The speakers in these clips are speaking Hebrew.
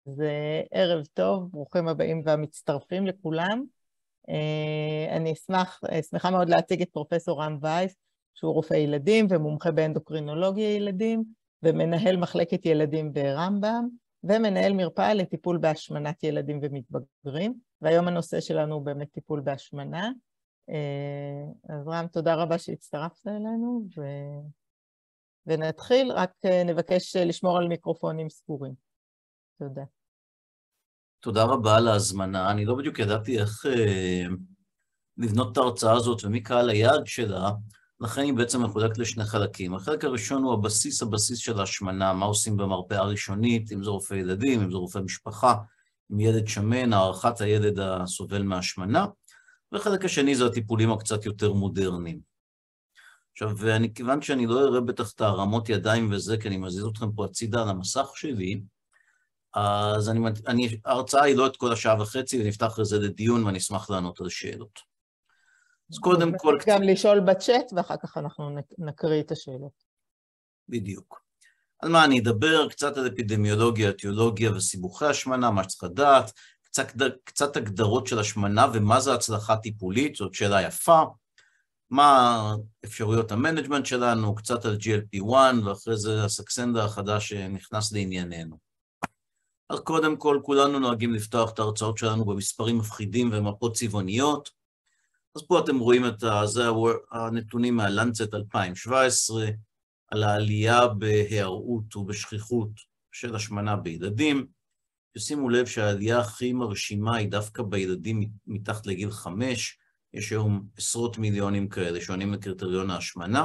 ערב טוב, ברוכים הבאים והמצטרפים לכולם. אני שמחה מאוד להציג את פרופסור רם וייס, שהוא רופא ילדים ומומחה באנדוקרינולוגיה ילדים, ומנהל מחלקת ילדים ברמב"ם, ומנהל מרפאה לטיפול בהשמנת ילדים ומתבגרים, והיום הנושא שלנו הוא באמת טיפול בהשמנה. אז רם, תודה רבה שהצטרפת אלינו, ונתחיל, רק נבקש לשמור על מיקרופונים סגורים. תודה. תודה רבה על ההזמנה. אני לא בדיוק ידעתי איך לבנות את ההרצאה הזאת ומי קהל היעד שלה, לכן היא בעצם מחולקת לשני חלקים. החלק הראשון הוא הבסיס של ההשמנה, מה עושים במרפאה הראשונית, אם זה רופא ילדים, אם זה רופא משפחה, אם ילד שמן, הערכת הילד הסובל מהשמנה, והחלק השני זה הטיפולים הקצת יותר מודרניים. עכשיו, כיוון שאני לא אראה בטח את הרמות ידיים וזה, כי אני מזיז אתכם פה הצידה על המסך שלי, אז ההרצאה היא לא את כל השעה וחצי, ונפתח אחרי זה לדיון, ואני אשמח לענות על שאלות. אז קודם כל... גם לשאול בצ'אט, ואחר כך אנחנו נקריא את השאלות. בדיוק. על מה אני אדבר? קצת על אפידמיולוגיה, אתיולוגיה וסיבוכי השמנה, מה שצריך לדעת, קצת הגדרות של השמנה, ומה זה הצלחה טיפולית, זאת שאלה יפה, מה אפשרויות המנג'מנט שלנו, קצת על GLP-1, ואחרי זה הסקסנדה החדש שנכנס לענייננו. אז קודם כל, כולנו נוהגים לפתוח את ההרצאות שלנו במספרים מפחידים ומפות צבעוניות. אז פה אתם רואים הנתונים מהלנצט 2017, על העלייה בהיארעות ובשכיחות של השמנה בילדים. שימו לב שהעלייה הכי מרשימה היא דווקא בילדים מתחת לגיל 5, יש היום עשרות מיליונים כאלה שעונים לקריטריון ההשמנה,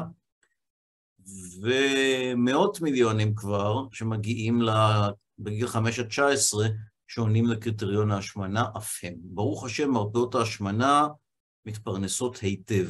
ומאות מיליונים כבר שמגיעים בגיל 5 עד 19, שעונים לקריטריון ההשמנה אף הם. ברוך השם, מרפאות ההשמנה מתפרנסות היטב.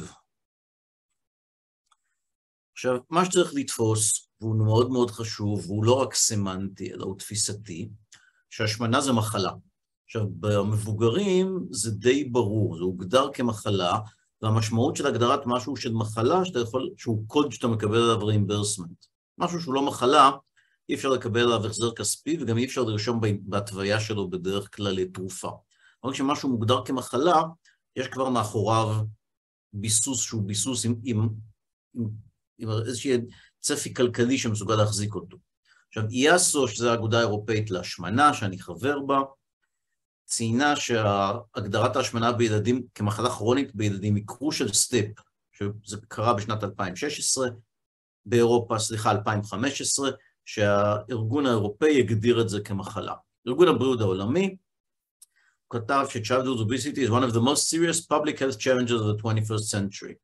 עכשיו, מה שצריך לתפוס, והוא מאוד מאוד חשוב, והוא לא רק סמנטי, אלא הוא תפיסתי, שהשמנה זה מחלה. עכשיו, במבוגרים זה די ברור, זה הוגדר כמחלה, והמשמעות של הגדרת משהו של מחלה, שהוא קוד שאתה מקבל עליו רימברסמנט. משהו שהוא לא מחלה, אי אפשר לקבל עליו החזר כספי, וגם אי אפשר לרשום בהתוויה שלו בדרך כלל לתרופה. אבל כשמשהו מוגדר כמחלה, יש כבר מאחוריו ביסוס שהוא ביסוס עם איזושהי צפי כלכלי שמסוגל להחזיק אותו. עכשיו, IASO, שזו האגודה האירופאית להשמנה, שאני חבר בה, ציינה שהגדרת ההשמנה בילדים כמחלה כרונית בילדים היא crucial step, שזה קרה בשנת 2016, באירופה, 2015, שהארגון האירופאי הגדיר את זה כמחלה. ארגון הבריאות העולמי כתב ש-childhood obesity is one of the most serious public health challenges of the 21st century.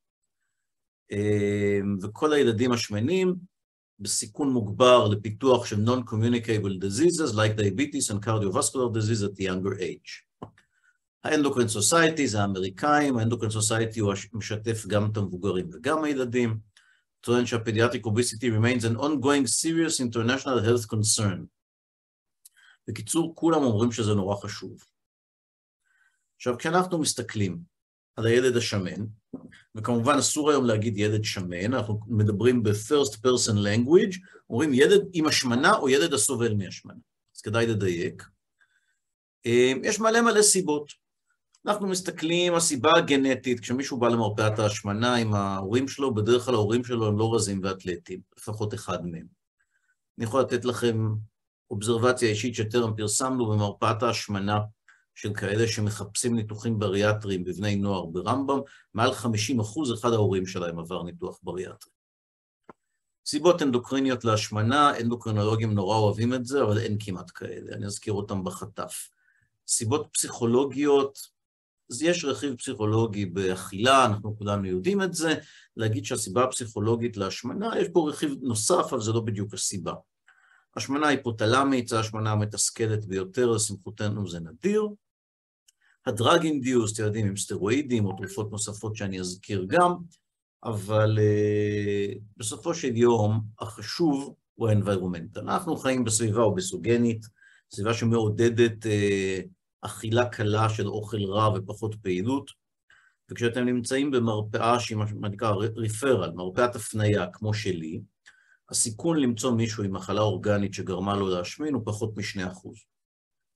וכל הילדים השמנים בסיכון מוגבר לפיתוח של non-communicable diseases like diabetes and cardiovascular disease at the younger age. האנדוקרין סוסייטי זה האמריקאים, האנדוקרין סוסייטי הוא משתף גם את המבוגרים וגם הילדים, טוען שהפדיאטריק obesity remains an ongoing serious international health concern. בקיצור, כולם אומרים שזה נורא חשוב. עכשיו, כשאנחנו מסתכלים על הילד השמן, וכמובן אסור היום להגיד ילד שמן, אנחנו מדברים ב-first person language, אומרים ילד עם השמנה או ילד הסובל מהשמנה. אז כדאי לדייק. יש מלא סיבות. אנחנו מסתכלים, הסיבה הגנטית, כשמישהו בא למרפאת ההשמנה עם ההורים שלו, בדרך כלל ההורים שלו הם לא רזים ואתלטים, לפחות אחד מהם. אני יכול לתת לכם אובזרבציה אישית שטרם פרסמנו במרפאת ההשמנה, של כאלה שמחפשים ניתוחים בריאטריים בבני נוער ברמב"ם, מעל 50% אחד ההורים שלהם עבר ניתוח בריאטרי. סיבות אנדוקריניות להשמנה, אנדוקרינולוגים נורא אוהבים את זה, אבל אין כמעט כאלה, אני אזכיר אותם בחטף. סיבות פסיכולוגיות, אז יש רכיב פסיכולוגי באכילה, אנחנו כולנו יודעים את זה, להגיד שהסיבה הפסיכולוגית להשמנה, יש פה רכיב נוסף, אבל זה לא בדיוק הסיבה. השמנה היפותלמית, זה השמנה המתסכלת ביותר, לשמחותנו זה נדיר. הדרג אינדיוס, ילדים עם סטרואידים או תרופות נוספות שאני אזכיר גם, אבל בסופו של יום החשוב הוא האנביירומנט. אנחנו חיים בסביבה אובסוגנית, סביבה שמעודדת אכילה קלה של אוכל רע ופחות פעילות, וכשאתם נמצאים במרפאה שהיא מה נקרא ריפרל, מרפאת הפניה כמו שלי, הסיכון למצוא מישהו עם מחלה אורגנית שגרמה לו להשמין הוא פחות מ2%.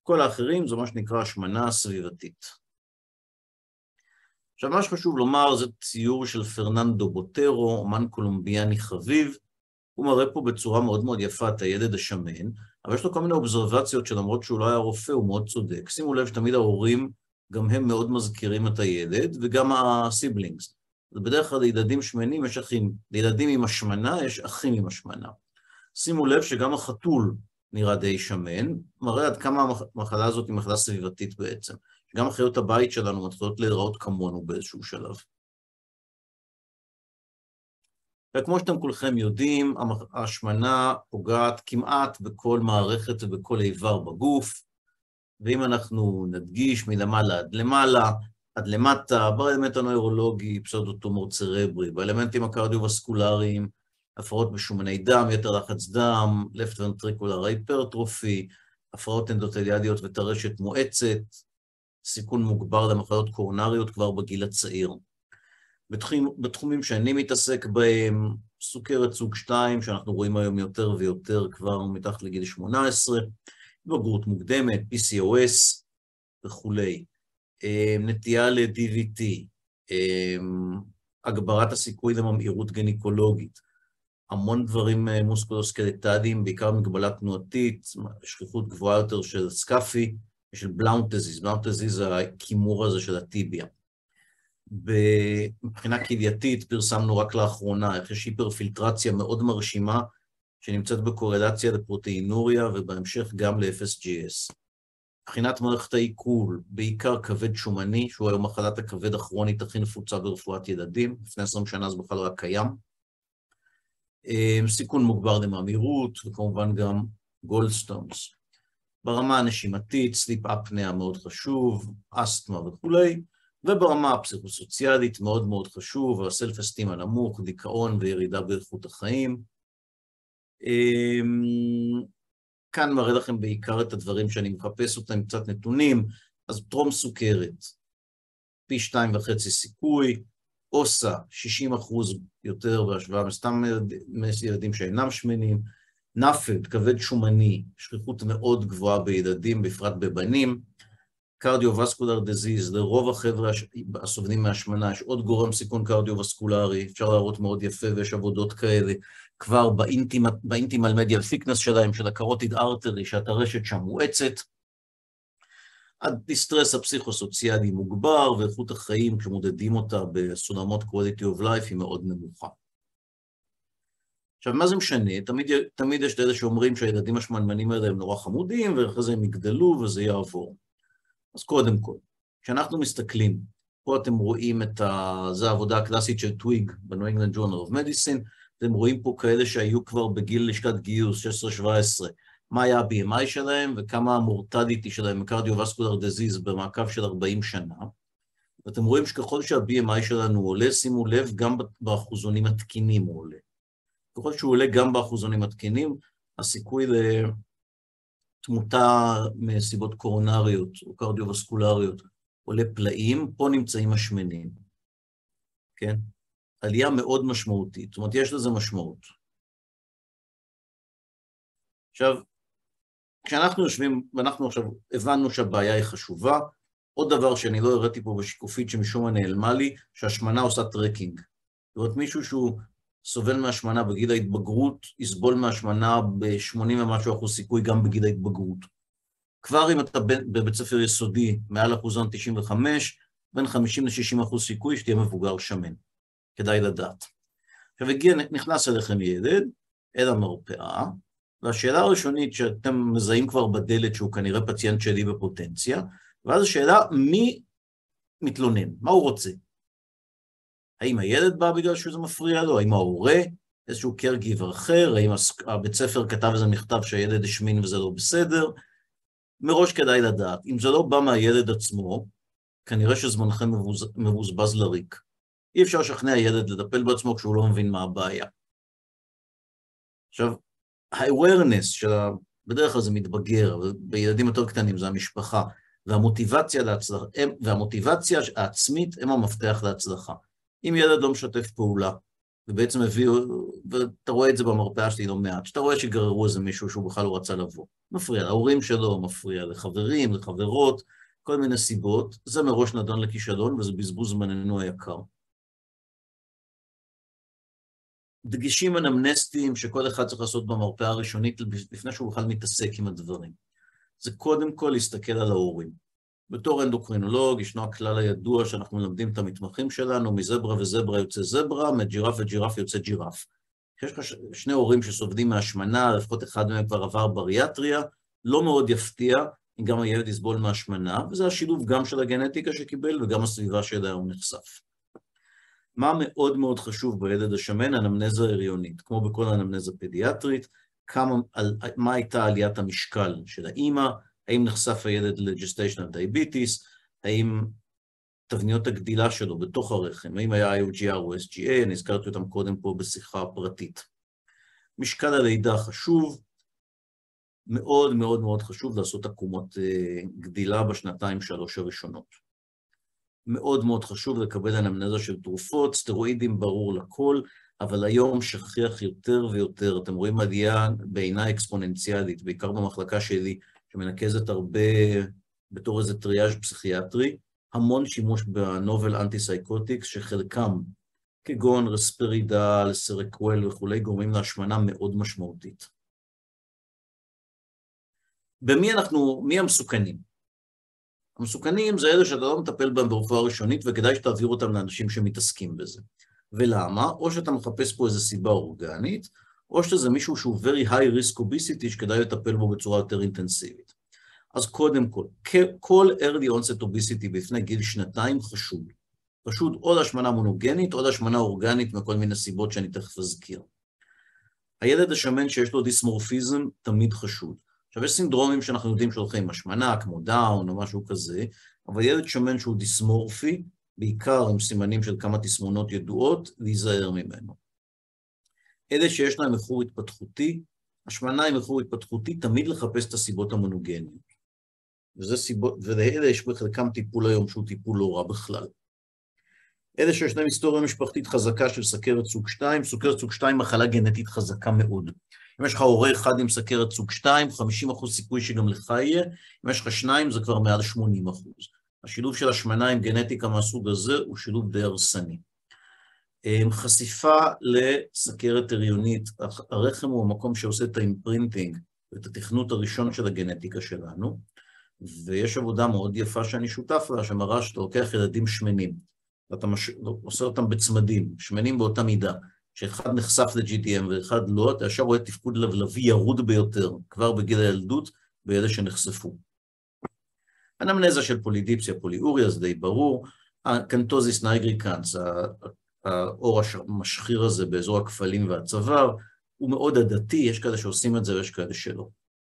כל האחרים זה מה שנקרא השמנה סביבתית. עכשיו, מה שחשוב לומר, זה ציור של פרננדו בוטרו, אומן קולומביאני חביב. הוא מראה פה בצורה מאוד מאוד יפה את הילד השמן, אבל יש לו כל מיני אובזרבציות שלמרות שהוא לא היה רופא, הוא מאוד צודק. שימו לב שתמיד ההורים, גם הם מאוד מזכירים את הילד, וגם הסיבלינגס. בדרך כלל לילדים שמנים יש אחים, לילדים עם השמנה יש אחים עם השמנה. שימו לב שגם החתול נראה די שמן, מראה עד כמה המחלה הזאת היא מחלה סביבתית בעצם. גם חיות הבית שלנו מתחילות להיראות כמונו באיזשהו שלב. וכמו שאתם כולכם יודעים, ההשמנה פוגעת כמעט בכל מערכת ובכל איבר בגוף, ואם אנחנו נדגיש מלמעלה עד למעלה, עד למטה, באלמנט הנוירולוגי, פסאודו-טומור צרברי, באלמנטים הקרדיו-וסקולריים, הפרעות בשומני דם, יתר לחץ דם, left ventricular hypertrophy, הפרעות אנדותליאליות וטרשת מואצת, סיכון מוגבר למחלות קורונריות כבר בגיל הצעיר. בתחומים שאני מתעסק בהם, סוכרת סוג 2, שאנחנו רואים היום יותר ויותר כבר מתחת לגיל 18, בגרות מוקדמת, PCOS וכולי, נטייה ל-DVT, הגברת הסיכוי לממאירות גניקולוגית, המון דברים מוסקולוסקלטליים, בעיקר מגבלה תנועתית, שכיחות גבוהה יותר של סקאפי, של בלאונט דיזיז. בלאונט דיזיז זה הכימור הזה של הטיביה. מבחינה כלייתית פרסמנו רק לאחרונה, איך יש היפרפילטרציה מאוד מרשימה, שנמצאת בקורלציה לפרוטאינוריה ובהמשך גם ל-FSGS. מבחינת מערכת העיכול, בעיקר כבד שומני, שהוא היום מחלת הכבד הכרונית הכי נפוצה ברפואת ילדים, לפני 20 שנה זה בכלל רק קיים. סיכון מוגבר לממאירות, וכמובן גם גולדסטונס. ברמה הנשימתית, סליפ אפניה מאוד חשוב, אסתמה וכולי, וברמה הפסיכוסוציאלית מאוד מאוד חשוב, הסלף אסטים הנמוך, דיכאון וירידה באיכות החיים. כאן מראה לכם בעיקר את הדברים שאני מחפש אותם, קצת נתונים, אז טרום סוכרת, פי 2.5 סיכוי, אוסה 60% יותר בהשוואה מסתם ילדים שאינם שמנים, נפד, כבד שומני, שכיחות מאוד גבוהה בילדים, בפרט בבנים, קרדיו-וסקולר דיזיז, לרוב החבר'ה הסובלים מהשמנה, יש עוד גורם סיכון קרדיו-וסקולרי, אפשר להראות מאוד יפה ויש עבודות כאלה, כבר באינטימל מדיאל פיקנס שלהם, של הקרוטיד ארטרי, שהטרשת שם מואצת, הדיסטרס הפסיכוסוציאלי מוגבר, ואיכות החיים, כשמודדים אותה בסולמות quality of life, היא מאוד נמוכה. עכשיו, מה זה משנה? תמיד יש אלה שאומרים שהילדים השמנמנים האלה הם נורא חמודים, ואחרי זה הם יגדלו וזה יעבור. אז קודם כל, כשאנחנו מסתכלים, פה אתם רואים זו העבודה הקלאסית של טוויג, ב-New England Journal of Medicine, אתם רואים פה כאלה שהיו כבר בגיל לשכת גיוס, 16-17, מה היה ה-BMI שלהם, וכמה המורטליטי שלהם, מקרדיו-וסקולר דיזיז, במעקב של 40 שנה. ואתם רואים שככל שה-BMI שלנו עולה, שימו לב, גם באחוזונים התקינים הוא עולה. ככל שהוא עולה גם באחוזונים התקינים, הסיכוי לתמותה מסיבות קורונריות או קרדיו-וסקולריות עולה פלאים, פה נמצאים השמנים. כן? עלייה מאוד משמעותית, זאת אומרת, יש לזה משמעות. עכשיו, כשאנחנו יושבים, ואנחנו עכשיו הבנו שהבעיה היא חשובה, עוד דבר שאני לא הראיתי פה בשיקופית שמשום מה נעלמה לי, שהשמנה עושה טרקינג. זאת אומרת, מישהו שהוא סובל מהשמנה בגיל ההתבגרות, יסבול מהשמנה ב-80 ומשהו אחוז סיכוי גם בגיל ההתבגרות. כבר אם אתה בבית ספר יסודי, מעל אחוזון 95, בין 50 ל-60% סיכוי שתהיה מבוגר שמן. כדאי לדעת. עכשיו נכנס אליכם ילד, אל המרפאה, והשאלה הראשונית שאתם מזהים כבר בדלת שהוא כנראה פציינט שלי בפוטנציה, ואז השאלה מי מתלונן, מה הוא רוצה? האם הילד בא בגלל שזה מפריע לו? האם ההורה? איזשהו caregiver אחר? האם הבית ספר כתב איזה מכתב שהילד השמין וזה לא בסדר? מראש כדאי לדעת. אם זה לא בא מהילד עצמו, כנראה שזמנכם מבוזבז לריק. אי אפשר לשכנע ילד לטפל בעצמו כשהוא לא מבין מה הבעיה. עכשיו, ה-awareness בדרך כלל זה מתבגר, בילדים יותר קטנים זה המשפחה, והמוטיבציה העצמית הם המפתח להצלחה. אם ילד לא משתף פעולה, ובעצם הביאו, ואתה רואה את זה במרפאה שלי לא מעט, שאתה רואה שגררו איזה מישהו שהוא בכלל לא רצה לבוא. מפריע להורים שלו, מפריע לחברים, לחברות, כל מיני סיבות. זה מראש נדון לכישלון, וזה בזבוז זמננו היקר. דגשים אנמנסטיים שכל אחד צריך לעשות במרפאה הראשונית לפני שהוא בכלל מתעסק עם הדברים. זה קודם כל להסתכל על ההורים. בתור אנדוקרינולוג ישנו הכלל הידוע שאנחנו מלמדים את המתמחים שלנו, מזברה וזברה יוצא זברה, מג'ירף וג'ירף יוצא ג'ירף. יש לך שני הורים שסובלים מהשמנה, לפחות אחד מהם כבר עבר בריאטריה, לא מאוד יפתיע אם גם הילד יסבול מהשמנה, וזה השילוב גם של הגנטיקה שקיבל וגם הסביבה שאליה הוא נחשף. מה מאוד מאוד חשוב בילד השמן? אנמנזה הריונית, כמו בכל אנמנזה פדיאטרית, מה הייתה עליית המשקל של האמא, האם נחשף הילד לג'סטיישנל דייביטיס, האם תבניות הגדילה שלו בתוך הרחם, האם היה IOGR או SGA, אני הזכרתי אותם קודם פה בשיחה פרטית. משקל הלידה חשוב, מאוד מאוד מאוד חשוב לעשות עקומות גדילה בשנתיים-שלוש הראשונות. מאוד מאוד חשוב לקבל אנמנזה של תרופות, סטרואידים ברור לכל, אבל היום שכיח יותר ויותר, אתם רואים עלייה בעינה אקספוננציאלית, בעיקר במחלקה שלי, שמנקזת הרבה בתור איזה טריאז' פסיכיאטרי, המון שימוש בנובל אנטי-סייקוטיקס, שחלקם, כגון רספרידל, סרקוול וכולי, גורמים להשמנה מאוד משמעותית. מי המסוכנים? המסוכנים זה אלה שאתה לא מטפל בהם ברפואה ראשונית, וכדאי שתעביר אותם לאנשים שמתעסקים בזה. ולמה? או שאתה מחפש פה איזו סיבה אורגנית, או שזה מישהו שהוא very high risk obesity, שכדאי לטפל בו בצורה יותר אינטנסיבית. אז קודם כל early onset obesity בפני גיל 2 חשוד. חשוד או להשמנה מונוגנית, או להשמנה אורגנית, מכל מיני סיבות שאני תכף אזכיר. הילד השמן שיש לו דיסמורפיזם תמיד חשוד. עכשיו, יש סינדרומים שאנחנו יודעים שהולכים עם השמנה, כמו דאון או משהו כזה, אבל ילד שמן שהוא דיסמורפי, בעיקר עם סימנים של כמה תסמונות ידועות, להיזהר ממנו. אלה שיש להם איחור התפתחותי, השמנה עם איחור התפתחותי, תמיד לחפש את הסיבות המונוגניות. ולאלה יש בחלקם טיפול היום שהוא טיפול לא רע בכלל. אלה שיש להם היסטוריה משפחתית חזקה של סוכרת סוג 2, סוכרת סוג 2 מחלה גנטית חזקה מאוד. אם יש לך הורה אחד עם סוכרת סוג 2, 50% סיכוי שגם לך יהיה, אם יש לך 2 זה כבר מעל 80%. השילוב של השמנה עם גנטיקה מהסוג הזה הוא שילוב די הרסני. חשיפה לסוכרת הריונית, הרחם הוא המקום שעושה את האימפרינטינג, את התכנות הראשון של הגנטיקה שלנו, ויש עבודה מאוד יפה שאני שותף לה, שמראה שאתה לוקח ילדים שמנים, ואתה עושה אותם בצמדים, שמנים באותה מידה, שאחד נחשף ל-GDM ואחד לא, אתה ישר רואה תפקוד לבלבי ירוד ביותר, כבר בגיל הילדות, באלה שנחשפו. אנמנזה של פולידיפסיה, פוליאוריה, זה די ברור, הקנטוזיס ניגריקנס, האור המשחיר הזה באזור הכפלים והצוואר, הוא מאוד עדתי, יש כאלה שעושים את זה ויש כאלה שלא.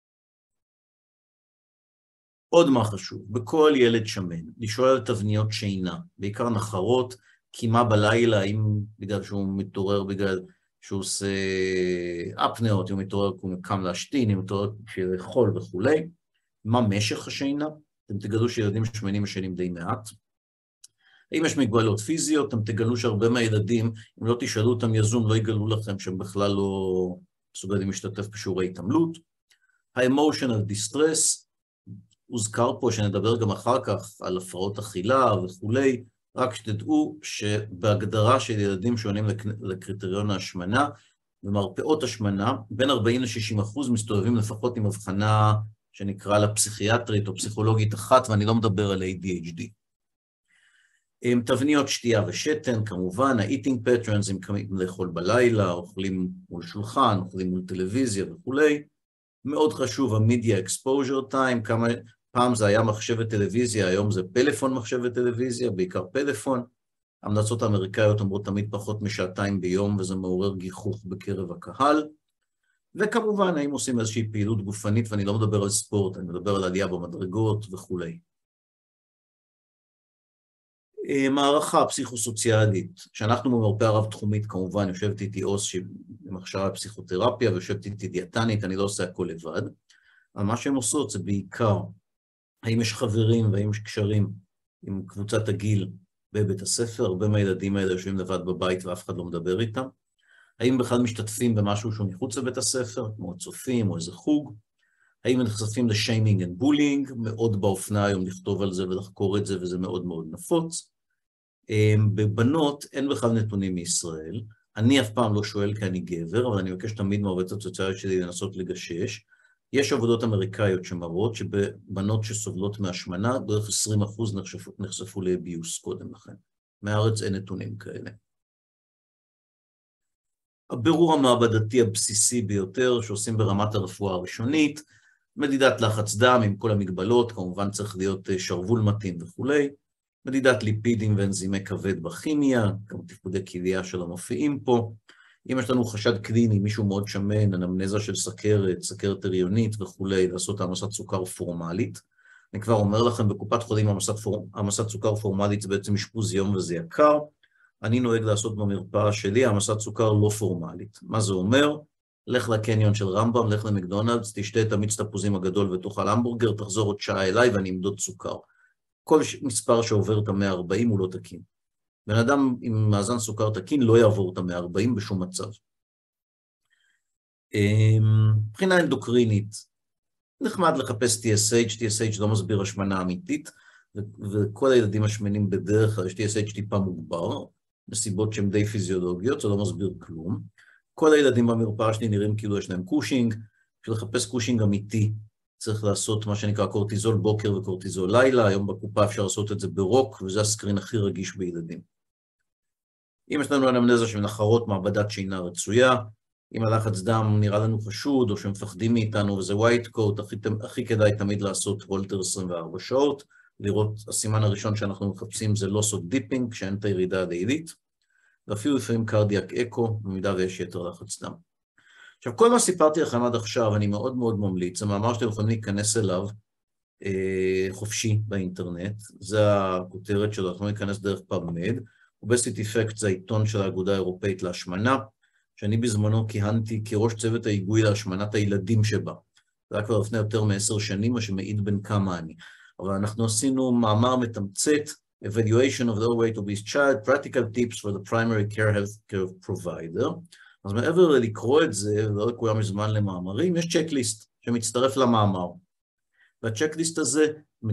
עוד מה חשוב, בכל ילד שמן, לשאול על תבניות שינה, בעיקר נחרות, קימה בלילה, אם בגלל שהוא מתעורר, בגלל שהוא עושה אפנאות, אם הוא מתעורר כי הוא קם להשתין, אם הוא מתעורר כשהוא לאכול וכו'. מה משך השינה? אתם תגלו שילדים שמנים ישנים די מעט. אם יש מגבלות פיזיות, אתם תגלו שהרבה מהילדים, אם לא תשאלו אותם יזום, לא יגלו לכם שהם בכלל לא מסוגלים להשתתף בשיעורי התעמלות. ה-emotional distress, הוזכר פה שנדבר גם אחר כך על הפרעות אכילה וכולי, רק שתדעו שבהגדרה של ילדים שעונים לקריטריון ההשמנה, במרפאות השמנה, בין 40-60% מסתובבים לפחות עם הבחנה שנקרא לה פסיכיאטרית או פסיכולוגית אחת, ואני לא מדבר על ADHD. תבניות שתייה ושתן, כמובן, ה-eating patterns, אם לאכול בלילה, אוכלים מול שולחן, אוכלים מול טלוויזיה וכולי. מאוד חשוב, ה-media exposure time, כמה פעם זה היה מחשב וטלוויזיה, היום זה פלאפון מחשב וטלוויזיה, בעיקר פלאפון. המלצות האמריקאיות אומרות תמיד פחות משעתיים ביום, וזה מעורר גיחוך בקרב הקהל. וכמובן, האם עושים איזושהי פעילות גופנית, ואני לא מדבר על ספורט, אני מדבר על עלייה במדרגות וכולי. מערכה פסיכוסוציאלית, שאנחנו במרפאה רב-תחומית, כמובן, יושבת איתי עו"ס עם הכשרה פסיכותרפיה, ויושבת איתי דיאטנית, אני לא עושה הכל לבד. אבל מה שהן עושות זה בעיקר, האם יש חברים והאם יש קשרים עם קבוצת הגיל בבית הספר, הרבה מהילדים האלה יושבים לבד בבית ואף אחד לא מדבר איתם. האם בכלל משתתפים במשהו שהוא מחוץ לבית הספר, כמו צופים או איזה חוג? האם נחשפים לשיימינג and bullying? מאוד באופנה היום לכתוב על זה ולחקור את זה, וזה מאוד מאוד נפוץ. בבנות אין בכלל נתונים מישראל. אני אף פעם לא שואל כי אני גבר, אבל אני מבקש תמיד מהעובדת הסוציאלית שלי לנסות לגשש. יש עבודות אמריקאיות שמראות שבבנות שסובלות מהשמנה, בערך 20% נחשפו לאביוס קודם לכן. מהארץ אין נתונים כאלה. הבירור המעבדתי הבסיסי ביותר שעושים ברמת הרפואה הראשונית, מדידת לחץ דם עם כל המגבלות, כמובן צריך להיות שרוול מתאים וכולי, מדידת ליפידים ואנזימי כבד בכימיה, גם תפקודי כליה שלא מופיעים פה. אם יש לנו חשד קליני, מישהו מאוד שמן, אנמנזה של סכרת, סכרת הריונית וכולי, לעשות העמסת סוכר פורמלית. אני כבר אומר לכם, בקופת חולים העמסת סוכר פורמלית זה בעצם אשפוז יום וזה יקר. אני נוהג לעשות במרפאה שלי העמסת סוכר לא פורמלית. מה זה אומר? לך לקניון של רמב"ם, לך למקדונלדס, תשתה את המיץ תפוזים הגדול ותאכל המבורגר, תחזור עוד שעה אליי ואני אמדוד סוכר. כל מספר שעובר את ה-140 הוא לא תקין. בן אדם עם מאזן סוכר תקין לא יעבור את ה-140 בשום מצב. מבחינה אנדוקרינית, נחמד לחפש TSH, TSH לא מסביר השמנה אמיתית, וכל הילדים השמנים בדרך כלל יש TSH טיפה מוגבר, מסיבות שהן די פיזיולוגיות, זה לא מסביר כלום. כל הילדים במרפאה שלי נראים כאילו יש להם קושינג, בשביל לחפש קושינג אמיתי, צריך לעשות מה שנקרא קורטיזול בוקר וקורטיזול לילה, היום בקופה אפשר לעשות את זה ברוק, וזה הסקרין הכי רגיש בילדים. אם יש לנו אנמנזה של נחרות מעבדת שינה רצויה, אם הלחץ דם נראה לנו חשוד, או שמפחדים מאיתנו, וזה ווייט קוט, הכי כדאי תמיד לעשות וולטר 24 שעות, לראות, הסימן הראשון שאנחנו מחפשים זה לא סוד דיפינג, כשאין את הירידה הדהילית, ואפילו לפעמים קרדיאק אקו, במידה ויש יתר לחץ דם. עכשיו, כל מה סיפרתי לכם עד עכשיו, אני מאוד מאוד ממליץ, זה מאמר שאתם יכולים להיכנס אליו חופשי באינטרנט, זה הכותרת שלו, אנחנו ניכנס דרך פאבמד, Obesity Facts זה העיתון של האגודה האירופאית להשמנה, שאני בזמנו כיהנתי כראש צוות ההיגוי להשמנת הילדים שבה. זה היה כבר לפני יותר מ10 שנים, מה שמעיד בין כמה אני. אבל אנחנו עשינו מאמר מתמצת, Evaluation of the Overweight Obese Child, Practical Tips for the Primary Care Healthcare Provider. אז מעבר לקרוא את זה, ולא לקרוא מזמן למאמרים, יש צ'קליסט שמצטרף למאמר. והצ'קליסט הזה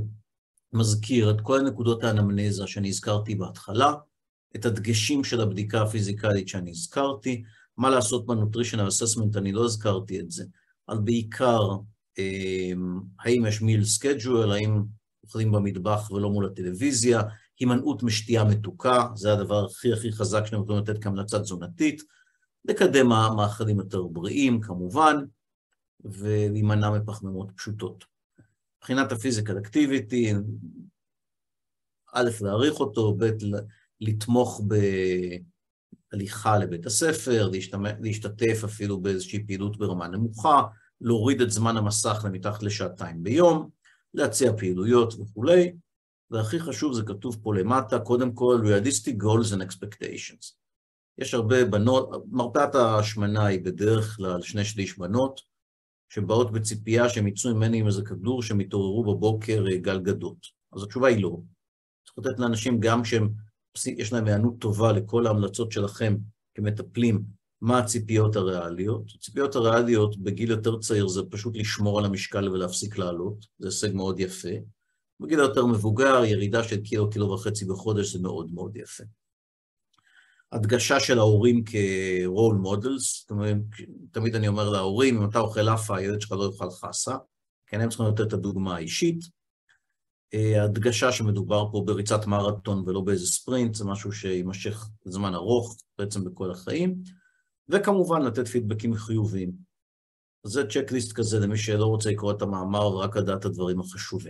מזכיר את כל הנקודות האנמנזה שאני הזכרתי בהתחלה, את הדגשים של הבדיקה הפיזיקלית שאני הזכרתי, מה לעשות בנוטרישנל אססמנט, אני לא הזכרתי את זה, אבל בעיקר, האם יש מיל סקייג'ואל, האם אוכלים במטבח ולא מול הטלוויזיה, הימנעות משתייה מתוקה, זה הדבר הכי חזק שאתם יכולים לתת כהמלצה תזונתית, לקדם מאכלים יותר בריאים כמובן, ולהימנע מפחמימות פשוטות. מבחינת הפיזיקל אקטיביטי, א', להעריך אותו, ב', לתמוך בהליכה לבית הספר, להשתתף אפילו באיזושהי פעילות ברמה נמוכה, להוריד את זמן המסך למתחת לשעתיים ביום, להציע פעילויות וכולי, והכי חשוב זה כתוב פה למטה, קודם כל, realistic goals and expectations. יש הרבה בנות, מרפאת ההשמנה היא בדרך כלל 2/3 בנות, שבאות בציפייה שהם יצאו ממני עם איזה כדור שהם יתעוררו בבוקר גלגדות. אז התשובה היא לא. צריך לתת לאנשים גם שיש להם הענות טובה לכל ההמלצות שלכם כמטפלים, מה הציפיות הריאליות. הציפיות הריאליות בגיל יותר צעיר זה פשוט לשמור על המשקל ולהפסיק לעלות, זה הישג מאוד יפה. בגיל יותר מבוגר, ירידה של 1-1.5 קילו בחודש זה מאוד מאוד יפה. הדגשה של ההורים כ-role models, זאת אומרת, תמיד אני אומר להורים, אם אתה אוכל אפה, הילד שלך לא יאכל חסה, כן, הם צריכים לתת את הדוגמה האישית. הדגשה שמדובר פה בריצת מרתון ולא באיזה ספרינט, זה משהו שימשך זמן ארוך, בעצם בכל החיים, וכמובן לתת פידבקים חיוביים. זה צ'קליסט כזה למי שלא רוצה לקרוא את המאמר, רק לדעת את הדברים החשובים.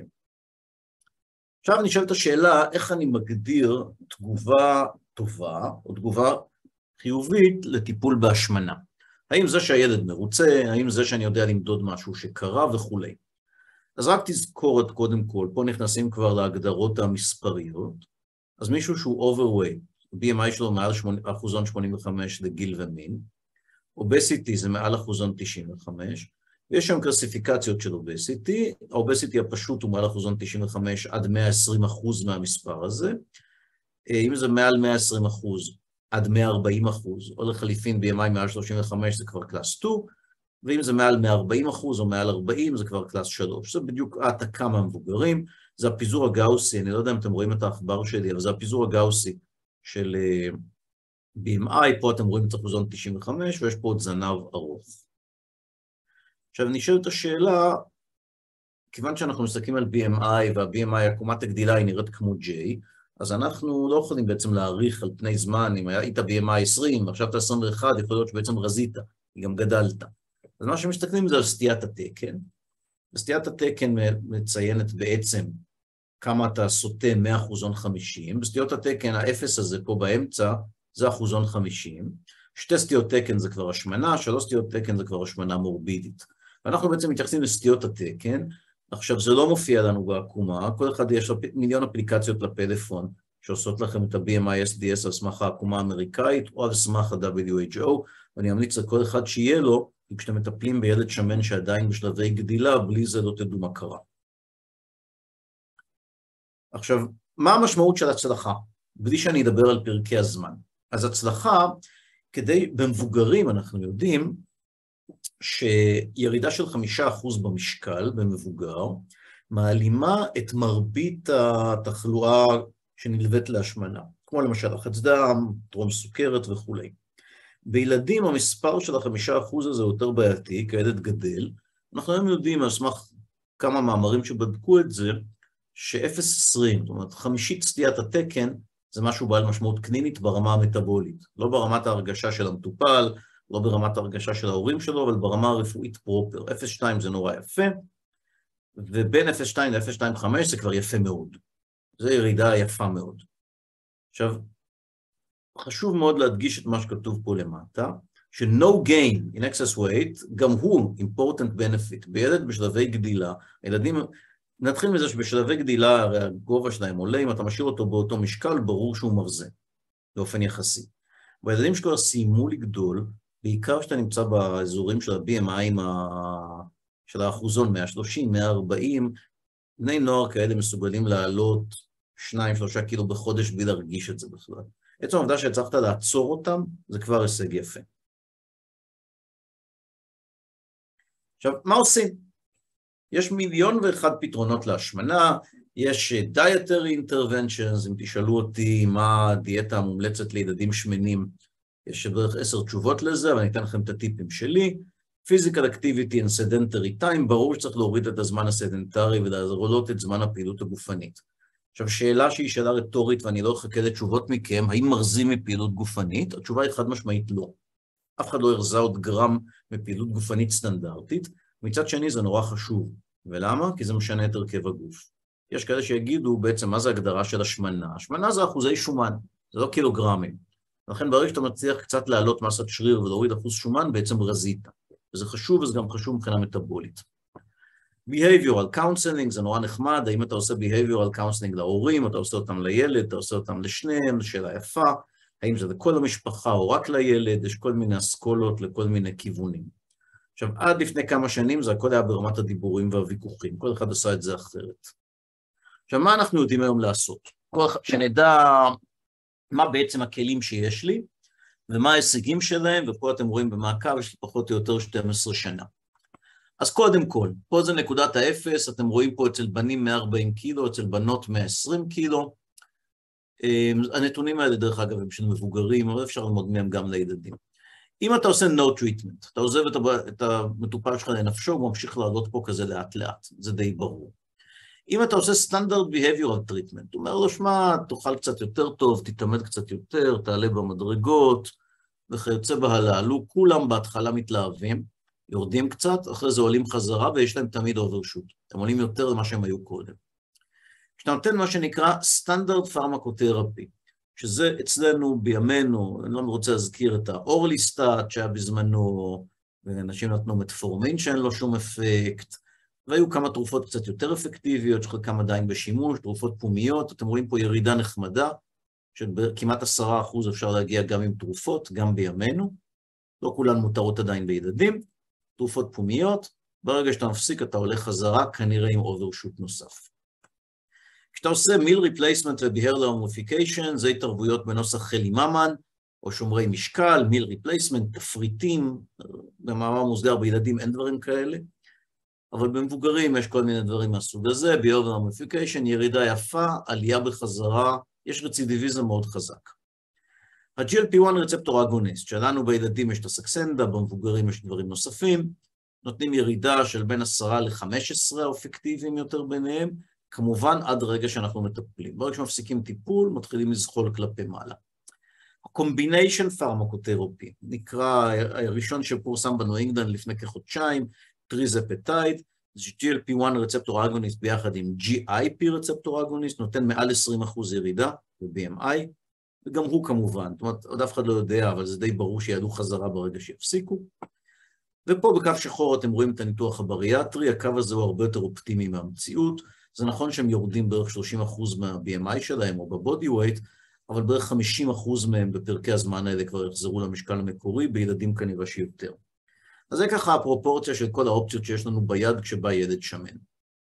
עכשיו נשאלת השאלה, איך אני מגדיר תגובה טובה או תגובה חיובית לטיפול בהשמנה? האם זה שהילד מרוצה, האם זה שאני יודע למדוד משהו שקרה וכו'. אז רק תזכורת קודם כל, פה נכנסים כבר להגדרות המספריות, אז מישהו שהוא overweight, BMI שלו מעל 85% לגיל ומין, obesity זה מעל 95%, ויש שם קלסיפיקציות של obesity, ה-obesity הפשוט הוא מעל 95% עד 120% מהמספר הזה, אם זה מעל 120%, עד 140%, או לחליפין BMI מעל 35 זה כבר קלאס 2, ואם זה מעל 140% או מעל 40 זה כבר קלאס 3. זה בדיוק העתקה מהמבוגרים, זה הפיזור הגאוסי, אני לא יודע אם אתם רואים את העכבר שלי, אבל זה הפיזור הגאוסי של BMI, פה אתם רואים את אחוזון 95, ויש פה עוד זנב ארוך. עכשיו נשאלת השאלה, כיוון שאנחנו מסתכלים על BMI, וה-BMI, עקומת הגדילה היא נראית כמו J, אז אנחנו לא יכולים בעצם להעריך על פני זמן, אם היית BMI 20, ועכשיו אתה 21, יכול להיות שבעצם רזית, גם גדלת. אז מה שמסתכלים זה על סטיית התקן, וסטיית התקן מציינת בעצם כמה אתה סוטה מאחוזון 50, בסטיות התקן, האפס הזה פה באמצע, זה אחוזון 50, 2 סטיות תקן זה כבר השמנה, 3 סטיות תקן זה כבר השמנה מורבידית. ואנחנו בעצם מתייחסים לסטיות התקן, עכשיו זה לא מופיע לנו בעקומה, כל אחד יש לו מיליון אפליקציות לפלאפון, שעושות לכם את ה-BMI SDS על סמך העקומה האמריקאית, או על סמך ה-WHO, ואני אמליץ לכל אחד שיהיה לו, כי כשאתם מטפלים בילד שמן שעדיין בשלבי גדילה, בלי זה לא תדעו מה קרה. עכשיו, מה המשמעות של הצלחה? בלי שאני אדבר על פרקי הזמן. אז הצלחה, במבוגרים אנחנו יודעים, שירידה של 5% במשקל במבוגר, מעלימה את מרבית התחלואה שנלווית להשמנה, כמו למשל לחץ דם, טרום סוכרת וכו'. בילדים המספר של 5% הזה יותר בעייתי, כי הילד גדל, אנחנו היום יודעים על סמך כמה מאמרים שבדקו את זה, ש-0.20, זאת אומרת, 50 סטיית התקן, זה משהו בעל משמעות קלינית ברמה המטאבולית, לא ברמת ההרגשה של המטופל, לא ברמת ההרגשה של ההורים שלו, אבל ברמה הרפואית פרופר. 0.2 זה נורא יפה, ובין 0.2 ל-0.25 זה כבר יפה מאוד. זו ירידה יפה מאוד. עכשיו, חשוב מאוד להדגיש את מה שכתוב פה למטה, ש-no gain in excess weight, גם הוא important benefit. בילד בשלבי גדילה, הילדים, נתחיל מזה שבשלבי גדילה, הרי הגובה שלהם עולה, אם אתה משאיר אותו באותו משקל, ברור שהוא מרזה, באופן יחסי. והילדים שכבר סיימו לגדול, בעיקר שאתה נמצא באזורים של ה-BMI של האחוזון 130, 140, בני נוער כאלה מסוגלים לעלות 2-3 קילו בחודש בלי להרגיש את זה בכלל. עצם העובדה שהצלחת לעצור אותם, זה כבר הישג יפה. עכשיו, מה עושים? יש 1,001,000 פתרונות להשמנה, יש dietary interventions, אם תשאלו אותי מה הדיאטה המומלצת לילדים שמנים, יש בערך 10 תשובות לזה, אבל אני אתן לכם את הטיפים שלי. Physical activity and sedentary time, ברור שצריך להוריד את הזמן הסדנטרי ולהעלות את זמן הפעילות הגופנית. עכשיו, שאלה שהיא שאלה רטורית, ואני לא אחכה לתשובות מכם, האם מרזים מפעילות גופנית? התשובה היא חד משמעית לא. אף אחד לא הרזה עוד גרם מפעילות גופנית סטנדרטית, מצד שני זה נורא חשוב. ולמה? כי זה משנה את הרכב הגוף. יש כאלה שיגידו בעצם מה זה הגדרה של השמנה. השמנה זה אחוזי שומן, זה לא קילוגרמים. לכן ברגע שאתה מצליח קצת להעלות מסת שריר ולהוריד אחוז שומן, בעצם רזית. וזה חשוב, וזה גם חשוב מבחינה מטאבולית. Behavioral counseling זה נורא נחמד, האם אתה עושה behavioral counseling להורים, אתה עושה אותם לילד, אתה עושה אותם לשניהם, שאלה יפה, האם זה לכל המשפחה או רק לילד, יש כל מיני אסכולות לכל מיני כיוונים. עכשיו, עד לפני כמה שנים זה הכל היה ברמת הדיבורים והוויכוחים, כל אחד עשה את זה אחרת. עכשיו, מה אנחנו יודעים היום לעשות? שנדע מה בעצם הכלים שיש לי, ומה ההישגים שלהם, ופה אתם רואים במעקב, יש לי פחות או יותר 12 שנה. אז קודם כל, פה זה נקודת האפס, אתם רואים פה אצל בנים 140 קילו, אצל בנות 120 קילו. הנתונים האלה דרך אגב הם של מבוגרים, אבל אפשר ללמוד מהם גם לילדים. אם אתה עושה no treatment, אתה עוזב את המטופל שלך לנפשו, הוא ממשיך לעלות פה כזה לאט לאט, זה די ברור. אם אתה עושה standard behavioral treatment, הוא אומר לו, שמע, תאכל קצת יותר טוב, תתאמד קצת יותר, תעלה במדרגות, וכיוצא בהללו, כולם בהתחלה מתלהבים, יורדים קצת, אחרי זה עולים חזרה, ויש להם תמיד אוברשוט. הם עולים יותר למה שהם היו קודם. כשאתה נותן מה שנקרא standard pharmacotherapy, שזה אצלנו בימינו, אני לא רוצה להזכיר את האורליסטאט שהיה בזמנו, ואנשים נתנו מטפורמין שאין לו שום אפקט, והיו כמה תרופות קצת יותר אפקטיביות, שחלקם עדיין בשימוש, תרופות פומיות, אתם רואים פה ירידה נחמדה, שכמעט 10% אפשר להגיע גם עם תרופות, גם בימינו, לא כולן מותרות עדיין בילדים, תרופות פומיות, ברגע שאתה מפסיק אתה הולך חזרה, כנראה עם אוברשוט נוסף. כשאתה עושה meal replacement ו-behavioral modification, זה התערבויות בנוסח חלי ממן, או שומרי משקל, מיל ריפלייסמנט, תפריטים, במאמר מוסגר בילדים אין דברים כאלה, אבל במבוגרים יש כל מיני דברים מהסוג הזה, ביובר רמיפיקיישן, ירידה יפה, עלייה בחזרה, יש רצידיביזם מאוד חזק. ה-GLP-1 רצפטור אגוניסט, שלנו בילדים יש את הסקסנדה, במבוגרים יש דברים נוספים, נותנים ירידה של בין 10 ל-15 אפקטיביים יותר ביניהם, כמובן עד רגע שאנחנו מטפלים. ברגע שמפסיקים טיפול, מתחילים לזחול כלפי מעלה. הקומביניישן פרמקותרפי, נקרא הראשון שפורסם בניו אינגלנד לפני כחודשיים, טריזפטייד, זה GLP-1 רצפטור אגוניסט ביחד עם GIP רצפטור אגוניסט, נותן מעל 20% ירידה ב-BMI, וגם הוא כמובן, זאת אומרת, עוד אף אחד לא יודע, אבל זה די ברור שיעדו חזרה ברגע שיפסיקו. ופה בקו שחור אתם רואים את הניתוח הבריאטרי, הקו הזה הוא הרבה יותר אופטימי מהמציאות, זה נכון שהם יורדים בערך 30% מה-BMI שלהם או בבודי ווייט, אבל בערך 50% מהם בפרקי הזמן האלה כבר יחזרו למשקל המקורי, בילדים כנראה שיותר. אז זה ככה הפרופורציה של כל האופציות שיש לנו ביד כשבא ילד שמן.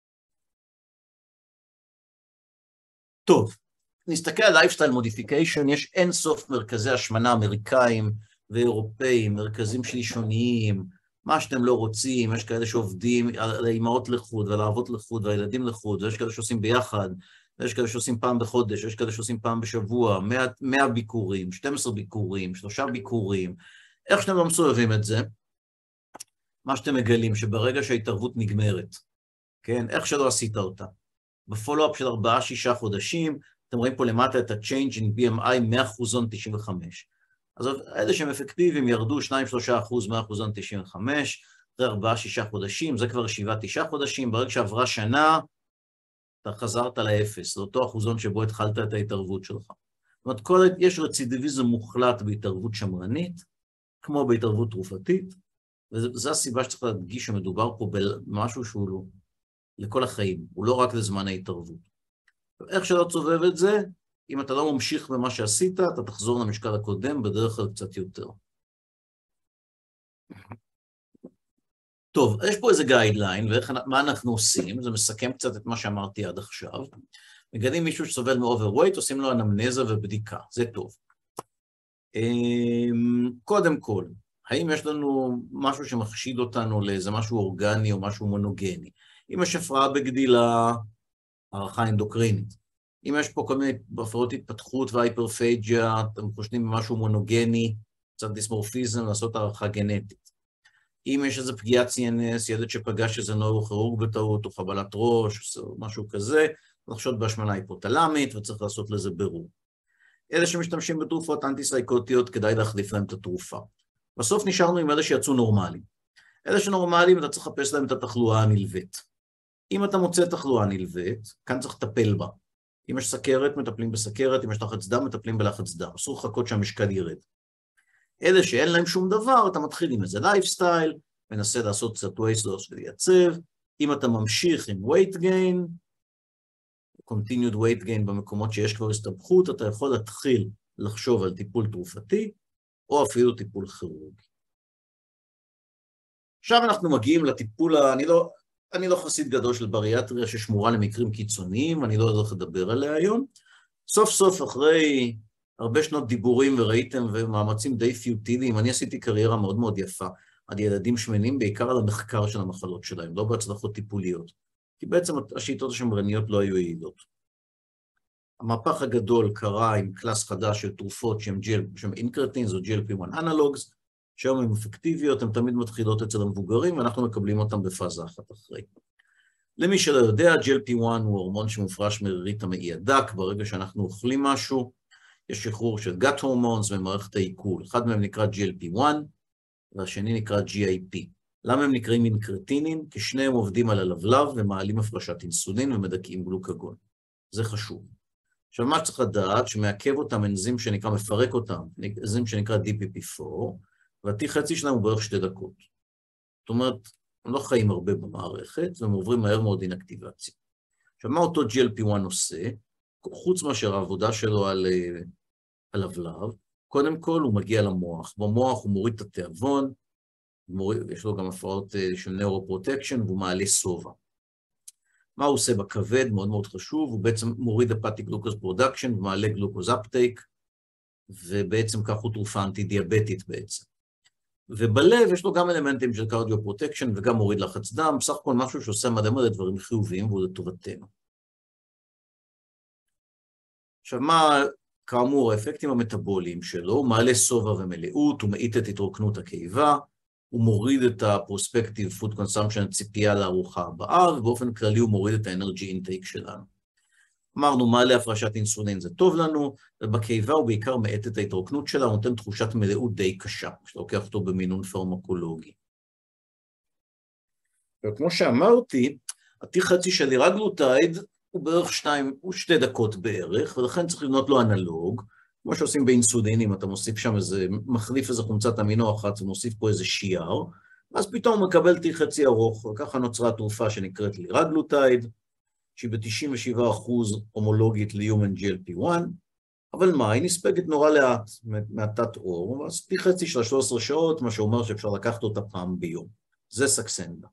טוב, נסתכל על לייפסטייל מודיפיקיישן, יש אין סוף מרכזי השמנה אמריקאים ואירופאים, מרכזים שלישוניים, מה שאתם לא רוצים, יש כאלה שעובדים על האימהות לחוד ועל האבות לחוד והילדים לחוד, ויש כאלה שעושים ביחד, ויש כאלה שעושים פעם בחודש, יש כאלה שעושים פעם בשבוע, 100 ביקורים, 12 ביקורים, 3 ביקורים, איך שאתם לא מסובבים את זה, מה שאתם מגלים שברגע שההתערבות נגמרת, כן, איך שלא עשית אותה, בפולו-אפ של 4-6 חודשים, אתם רואים פה למטה את ה-change in BMI 100% 95. אז אלה שהם אפקטיביים ירדו 2-3% 100% 95, אחרי 4-6 חודשים, זה כבר 7-9 חודשים, ברגע שעברה שנה, אתה חזרת לאפס, לאותו אחוזון שבו התחלת את ההתערבות שלך. זאת אומרת, יש רצידיביזם מוחלט בהתערבות שמרנית, כמו בהתערבות תרופתית, וזו הסיבה שצריך להדגיש שמדובר פה במשהו שהוא לא, לכל החיים, הוא לא רק לזמן ההתערבות. איך שלא תסובב את זה, אם אתה לא ממשיך במה שעשית, אתה תחזור למשקל הקודם בדרך כלל קצת יותר. טוב, יש פה איזה גיידליין, ומה אנחנו עושים, זה מסכם קצת את מה שאמרתי עד עכשיו. מגלים מישהו שסובל מאוברווייט, עושים לו אנמנזה ובדיקה, זה טוב. קודם כל, האם יש לנו משהו שמחשיד אותנו לאיזה משהו אורגני או משהו מונוגני? אם יש הפרעה בגדילה, הערכה אנדוקרינית. אם יש פה כל מיני הפרעות התפתחות וההיפרפג'יה, אתם חושבים במשהו מונוגני, קצת דיסמורפיזם, לעשות הערכה גנטית. אם יש איזו פגיעת CNS, ילד שפגש איזה נוירוכירורג בטעות, או חבלת ראש, או משהו כזה, לחשוד בהשמנה היפותלמית, וצריך לעשות לזה בירור. אלה שמשתמשים בתרופות אנטי-סייקוטיות, כדאי להחליף להם את התרופה. בסוף נשארנו עם אלה שיצאו נורמליים. אלה שנורמליים, אתה צריך לחפש להם את התחלואה הנלווית. אם אתה מוצא תחלואה נלווית, כאן צריך לטפל בה. אם יש סכרת, מטפלים בסכרת, אם יש לחץ דם, מטפלים בלחץ דם. אסור לחכות שהמשקל ירד. אלה שאין להם שום דבר, אתה מתחיל עם איזה לייפסטייל, מנסה לעשות קצת weight loss ולייצב. אם אתה ממשיך עם weight gain, continued weight gain במקומות שיש כבר הסתבכות, אתה יכול להתחיל לחשוב על טיפול תרופתי, או אפילו טיפול כירורגי. עכשיו אנחנו מגיעים לטיפול, אני לא חסיד גדול של בריאטריה ששמורה למקרים קיצוניים, אני לא יודע לדבר עליה היום. סוף סוף אחרי הרבה שנות דיבורים וראיתם ומאמצים די פיוטיליים, אני עשיתי קריירה מאוד מאוד יפה על ילדים שמנים, בעיקר על המחקר של המחלות שלהם, לא בהצלחות טיפוליות, כי בעצם השיטות השמרניות לא היו יעילות. המהפך הגדול קרה עם קלאס חדש של תרופות שהן אינקרטינס או GLP-1 אנלוגס, שהיום הן אפקטיביות, הן תמיד מתחילות אצל המבוגרים, ואנחנו מקבלים אותם בפאזה אחת אחרי. למי שלא יודע, GLP-1 הוא הורמון שמופרש מרירית המעי הדק, ברגע שאנחנו אוכלים משהו, יש שחרור של gut hormones במערכת העיכול, אחד מהם נקרא GLP-1, והשני נקרא GIP. למה הם נקראים אינקרטינים? כי שניהם עובדים על הלבלב ומעלים הפרשת אינסולין ומדכאים גלוקגון. זה חשוב. עכשיו, מה שצריך לדעת, שמעכב אותם אנזים שנקרא, מפרק אותם, אנזים שנקרא DPP4, והתי חצי שלהם הוא בערך 2 דקות. זאת אומרת, הם לא חיים הרבה במערכת, והם עוברים מהר מאוד אינאקטיבציה. עכשיו, מה אותו GLP-1 עושה? חוץ מאשר העבודה שלו על הלבלב, קודם כל הוא מגיע למוח. במוח הוא מוריד את התיאבון, יש לו גם הפרעות של נאורופרוטקשן, והוא מעלה סובה. מה הוא עושה בכבד? מאוד מאוד חשוב, הוא בעצם מוריד הפאטי גלוקוז פרודקשן, ומעלה גלוקוז אפטייק, ובעצם כך הוא תרופה אנטי-דיאבטית בעצם. ובלב יש לו גם אלמנטים של קרדיו פרוטקשן וגם מוריד לחץ דם, בסך הכל משהו שעושה מלא דברים חיוביים והוא לטובתנו. עכשיו מה, כאמור, האפקטים המטאבוליים שלו, הוא מעלה סובה ומלאות, הוא מאיט את התרוקנות הקיבה, הוא מוריד את הפרוספקטיב פוד קונסומפשן, ציפייה לארוחה הבאה, ובאופן כללי הוא מוריד את האנרגי אינטייק שלנו. אמרנו, מעלה הפרשת אינסולין זה טוב לנו, ובקיבה הוא בעיקר מאט את ההתרוקנות שלה, הוא נותן תחושת מלאות די קשה, כשאתה לוקח אותו במינון פרמקולוגי. וכמו שאמרתי, ה-T-חצי של לירגלוטייד הוא בערך 2 דקות בערך, ולכן צריך לבנות לו אנלוג, כמו שעושים באינסולינים, אתה מוסיף שם איזה, מחליף איזה חומצת אמינו אחת, ומוסיף פה איזה שיער, אז פתאום הוא מקבל T-חצי ארוך, וככה נוצרה תרופה שנקראת לירגלוטייד, שהיא ב-97% הומולוגית ל-Human GLP-1, אבל מה, היא נספגת נורא לאט מהתת אור, אז T-חצי של 13 שעות, מה שאומר שאפשר לקחת אותה פעם ביום. זה סקסנדה.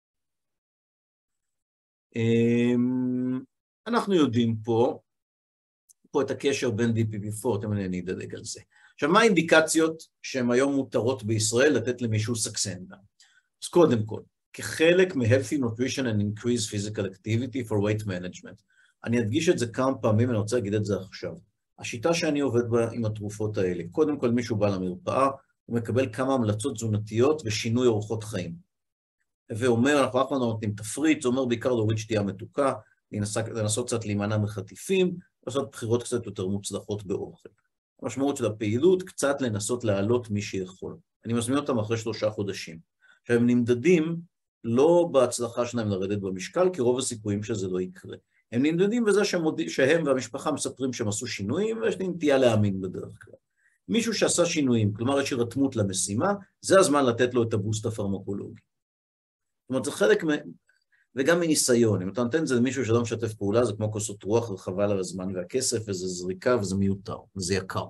אנחנו יודעים פה את הקשר בין DPP-4, אני אדלג על זה. עכשיו, מה האינדיקציות שהן היום מותרות בישראל לתת למישהו סקסנדה? אז קודם כל, כחלק מ-Healthy Nutrition and Increased Physical Activity for Weight Management. אני אדגיש את זה כמה פעמים, אני רוצה להגיד את זה עכשיו. השיטה שאני עובד בה עם התרופות האלה, קודם כל מישהו בא למרפאה, הוא מקבל כמה המלצות תזונתיות ושינוי אורחות חיים. ואומר, אנחנו אף פעם לא נותנים תפריט, זה אומר בעיקר להוריד שתייה מתוקה, לנסות קצת להימנע מחטיפים, לעשות בחירות קצת יותר מוצלחות באוכל. המשמעות של הפעילות, קצת לנסות להעלות מי שיכול. אני מזמין אותם אחרי 3 חודשים. עכשיו, הם נמדדים לא בהצלחה שלהם לרדת במשקל, כי רוב הסיכויים שזה לא יקרה. הם נמדדים בזה שהם והמשפחה מספרים שהם עשו שינויים, ויש לי נטייה להאמין בדרך כלל. מישהו שעשה שינויים, כלומר יש הירתמות למשימה, זה הזמן לתת לו את הבוסט הפרמקולוגי. זאת אומרת, זה חלק וגם מניסיון, אם אתה נותן את זה למישהו שלא משתף פעולה, זה כמו כוסות רוח וחבל על הזמן והכסף, וזה זריקה וזה מיותר, וזה יקר.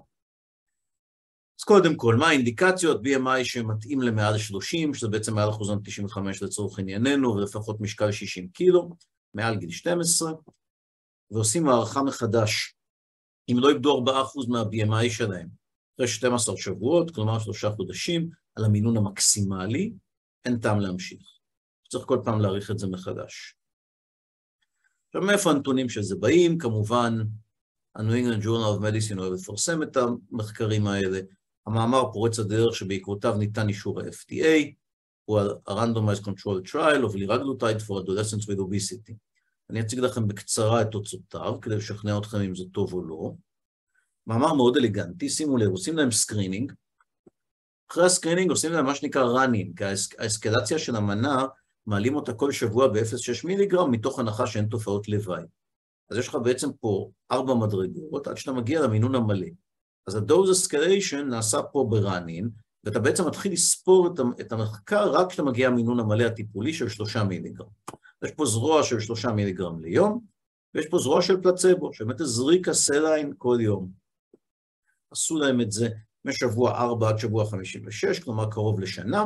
אז קודם כל, מה האינדיקציות? BMI שמתאים למעל 30, שזה בעצם מעל אחוזון 95 לצורך ענייננו, ולפחות משקל 60 קילו, מעל גיל 12, ועושים הערכה מחדש, אם לא איבדו 4% מה-BMI שלהם, אחרי 12 שבועות, כלומר 3 חודשים, על המינון המקסימלי, אין טעם להמשיך. צריך כל פעם להעריך את זה מחדש. עכשיו, מאיפה הנתונים של זה באים? כמובן, ה-New England Journal of Medicine אוהב לפרסם את המחקרים האלה. המאמר פורץ הדרך שבעקבותיו ניתן אישור ה-FDA, הוא ה-Randomized Controlled Trial of Liraglutide for Adolescents with Obesity. אני אציג לכם בקצרה את תוצאותיו, כדי לשכנע אתכם אם זה טוב או לא. מאמר מאוד אלגנטי, שימו לב, עושים להם סקרינינג. אחרי הסקרינינג עושים להם מה שנקרא running, כי האסקלציה של המנה, מעלים אותה כל שבוע ב-0.6 מיליגרם, מתוך הנחה שאין תופעות לוואי. אז יש לך בעצם פה 4 מדרגות, עד שאתה מגיע למינון המלא. אז ה-dose escalation נעשה פה ברנין, ואתה בעצם מתחיל לספור את המחקר רק כשאתה מגיע למינון המלא הטיפולי של 3 מיליגרם. יש פה זרוע של 3 מיליגרם ליום, ויש פה זרוע של פלצבו, שבאמת זריקה סליין כל יום. עשו להם את זה משבוע 4 עד שבוע 56, כלומר קרוב לשנה,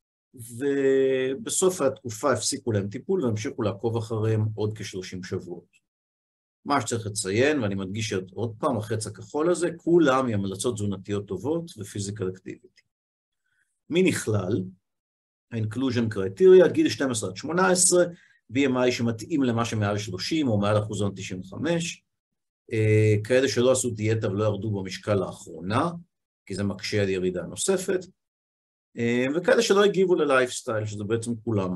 ובסוף התקופה הפסיקו להם טיפול והמשיכו לעקוב אחריהם עוד כ-30 שבועות. מה שצריך לציין, ואני מדגיש עוד פעם, החץ הכחול הזה, כולם עם המלצות תזונתיות טובות ופיזיקל אקטיביטי. מי נכלל? ה-inclusion criteria, גיל 12 עד 18, BMI שמתאים למה שמעל 30 או מעל אחוזון 95, כאלה שלא עשו דיאטה ולא ירדו במשקל לאחרונה, כי זה מקשה על ירידה נוספת, וכאלה שלא הגיבו ללייפסטייל, שזה בעצם כולם.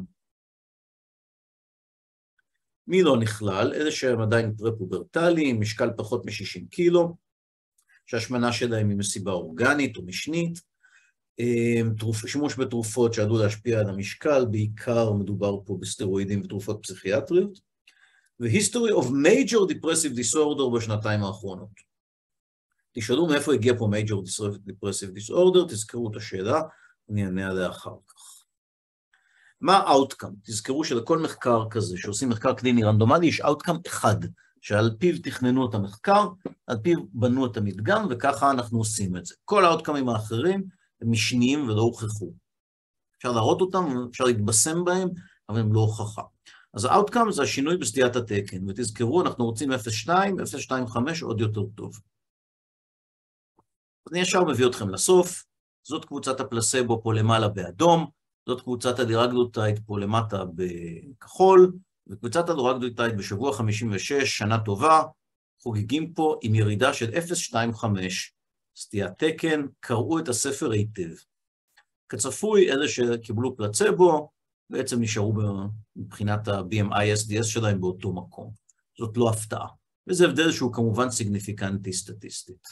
מי לא נכלל? אלה שהם עדיין פרפוברטליים, משקל פחות מ-60 קילו, שהשמנה שלהם היא מסיבה אורגנית או משנית, שימוש בתרופות שעלול להשפיע על המשקל, בעיקר מדובר פה בסטרואידים ותרופות פסיכיאטריות, ו-history of major depressive disorder בשנתיים האחרונות. תשאלו מאיפה הגיע פה major depressive disorder, תזכרו את השאלה, אני אענה עליה אחר כך. מה ה-outcome? תזכרו שלכל מחקר כזה, שעושים מחקר קליני רנדומלי, יש outcome אחד, שעל פיו תכננו את המחקר, על פיו בנו את המדגם, וככה אנחנו עושים את זה. כל ה-outcome'ים האחרים הם משניים ולא הוכחו. אפשר להראות אותם, אפשר להתבשם בהם, אבל הם לא הוכחה. אז ה-outcome זה השינוי בסטיית התקן, ותזכרו, אנחנו רוצים 0.2, 0.25 עוד יותר טוב. אז אני ישר מביא אתכם לסוף, זאת קבוצת הפלסבו פה למעלה באדום, זאת קבוצת הלירגלוטייד פה למטה בכחול, וקבוצת הלירגלוטייד בשבוע 56, שנה טובה, חוגגים פה עם ירידה של 0.25, סטיית תקן, קראו את הספר היטב. כצפוי, אלה שקיבלו פלצבו, בעצם נשארו מבחינת ה-BMI-SDS שלהם באותו מקום. זאת לא הפתעה. וזה הבדל שהוא כמובן סיגניפיקנטי סטטיסטית.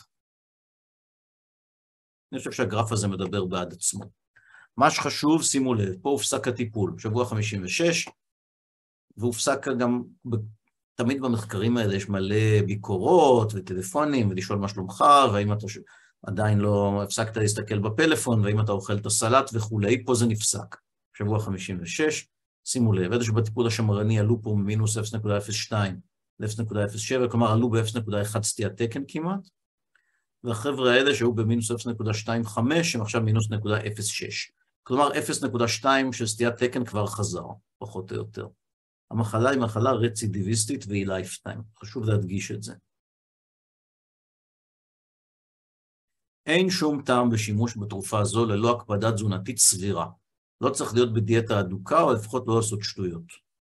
אני חושב שהגרף הזה מדבר בעד עצמו. מה שחשוב, שימו לב, פה הופסק הטיפול, שבוע 56, והופסק גם, תמיד במחקרים האלה יש מלא ביקורות וטלפונים, ולשאול מה שלומך, והאם אתה עדיין לא הפסקת להסתכל בפלאפון, והאם אתה אוכל את הסלט וכולי, פה זה נפסק. שבוע 56, שימו לב, אלה שבטיפול השמרני עלו פה ממינוס 0.02 ל-0.07, כלומר עלו ב-0.1 סטיית תקן כמעט, והחבר'ה האלה שהיו במינוס 0.25, הם עכשיו מינוס 0.06. כלומר 0.2 של סטיית תקן כבר חזר, פחות או יותר. המחלה היא מחלה רצידיביסטית והיא לייפטיים, חשוב להדגיש את זה. אין שום טעם בשימוש בתרופה הזו ללא הקפדה תזונתית סבירה. לא צריך להיות בדיאטה אדוקה, או לפחות לא לעשות שטויות.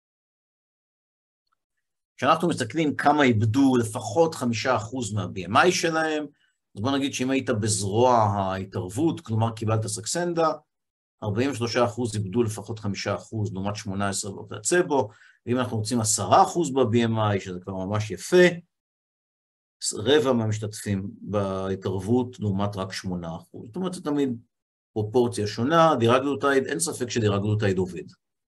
כשאנחנו מסתכלים כמה איבדו לפחות 5% מה-BMI שלהם, אז בוא נגיד שאם היית בזרוע ההתערבות, כלומר קיבלת סקסנדה, 43% איבדו לפחות 5%, לעומת 18% בפלצבו, ואם אנחנו רוצים 10% ב-BMI, שזה כבר ממש יפה, רבע מהמשתתפים בהתערבות, לעומת רק 8%. זאת אומרת, זה תמיד פרופורציה שונה, לירגלוטייד, אין ספק שלירגלוטייד עובד.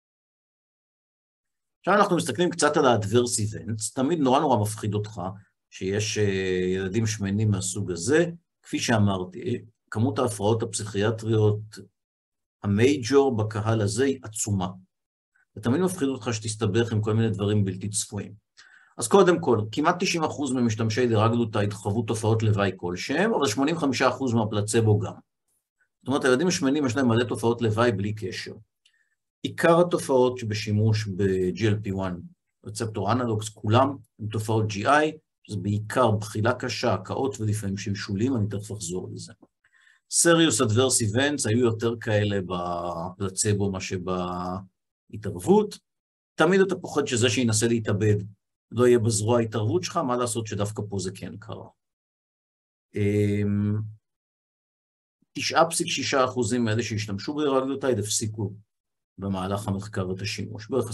עכשיו אנחנו מסתכלים קצת על ה-adverse events, תמיד נורא מפחיד אותך, שיש ילדים שמנים מהסוג הזה, כפי שאמרתי, כמות ההפרעות הפסיכיאטריות, המייג'ור בקהל הזה היא עצומה. ותמיד מפחיד אותך שתסתבך עם כל מיני דברים בלתי צפויים. אז קודם כל, כמעט 90% ממשתמשי לירגלוטייד חוו תופעות לוואי כלשהם, אבל 85% מהפלצבו גם. זאת אומרת, הילדים השמנים יש להם מלא תופעות לוואי בלי קשר. עיקר התופעות שבשימוש ב-GLP-1, רצפטור אנלוגס, כולם עם תופעות GI, שזה בעיקר בחילה קשה, הקאות ולפעמים שלשולים, אני תכף אחזור לזה. Serious Adverse Events היו יותר כאלה בפלצבו מה שבהתערבות. תמיד אתה פוחד שזה שינסה להתאבד לא יהיה בזרוע ההתערבות שלך, מה לעשות שדווקא פה זה כן קרה. 9.6% מאלה שהשתמשו בלירגלוטייד הפסיקו במהלך המחקר את השימוש, בערך 10%.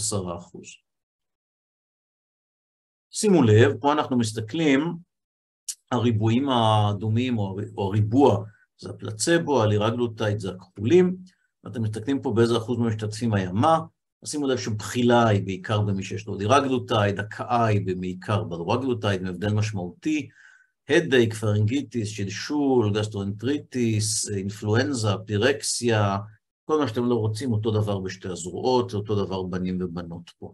שימו לב, פה אנחנו מסתכלים, הריבועים האדומים או הריבוע זה הפלצבו, הלירגלוטייד זה הכחולים, ואתם מסתכלים פה באיזה אחוז מהמשתתפים היה מה, שימו לב שבחילה היא בעיקר במי שיש לו לירגלוטייד, הקאה היא בעיקר בלירגלוטייד, עם הבדל משמעותי, הדייק, פרינגיטיס, שלשול, גסטרואנטריטיס, אינפלואנזה, פירקסיה, כל מה שאתם לא רוצים, אותו דבר בשתי הזרועות, אותו דבר בנים ובנות פה.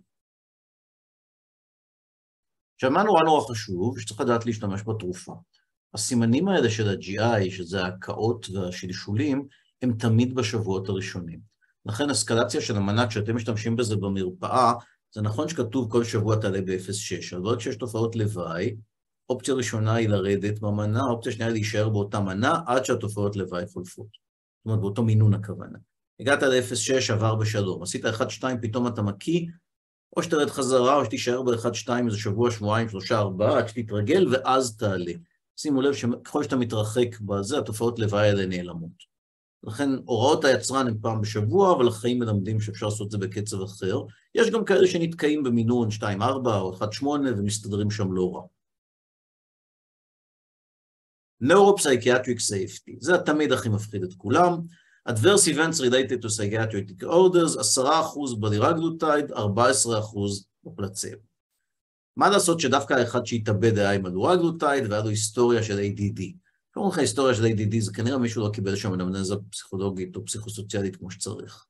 עכשיו, מה נורא חשוב, שצריך לדעת להשתמש בתרופה. הסימנים האלה של ה-GI, שזה ההקאות והשלשולים, הם תמיד בשבועות הראשונים. לכן, אסקלציה של המנה, כשאתם משתמשים בזה במרפאה, זה נכון שכתוב כל שבוע תעלה ב-0.6, אבל כשיש תופעות לוואי, אופציה ראשונה היא לרדת במנה, אופציה שנייה היא להישאר באותה מנה, עד שהתופעות לוואי חולפות. זאת אומרת, באותו מינון הכוונה. הגעת ל-0.6, עבר בשלום. עשית 1.2, פתאום אתה מקיא, או שתרד חזרה, או שתישאר ב-1.2, איזה שבוע, שבועיים, 3, 4, עד שתתרגל, ואז תעלה. שימו לב שככל שאתה מתרחק בזה, התופעות לוואי האלה נעלמות. לכן, הוראות היצרן הן פעם בשבוע, אבל החיים מלמדים שאפשר לעשות את זה בקצב אחר. יש גם כאלה שנתקעים במינון 2.4 או 1.8, ומסתדרים שם לא רע. Neuropsychiatric safety, זה תמיד הכי מפחיד את כולם. Adverse events related to psychiatric orders, 10% בלירגלוטייד, 14% בפלצבו. מה לעשות שדווקא האחד שהתאבד היה עם הלירגלוטייד, והיה לו היסטוריה של ADD. כלומר לך היסטוריה של ADD, זה כנראה מישהו לא קיבל שם אנמנזה פסיכולוגית או פסיכוסוציאלית כמו שצריך.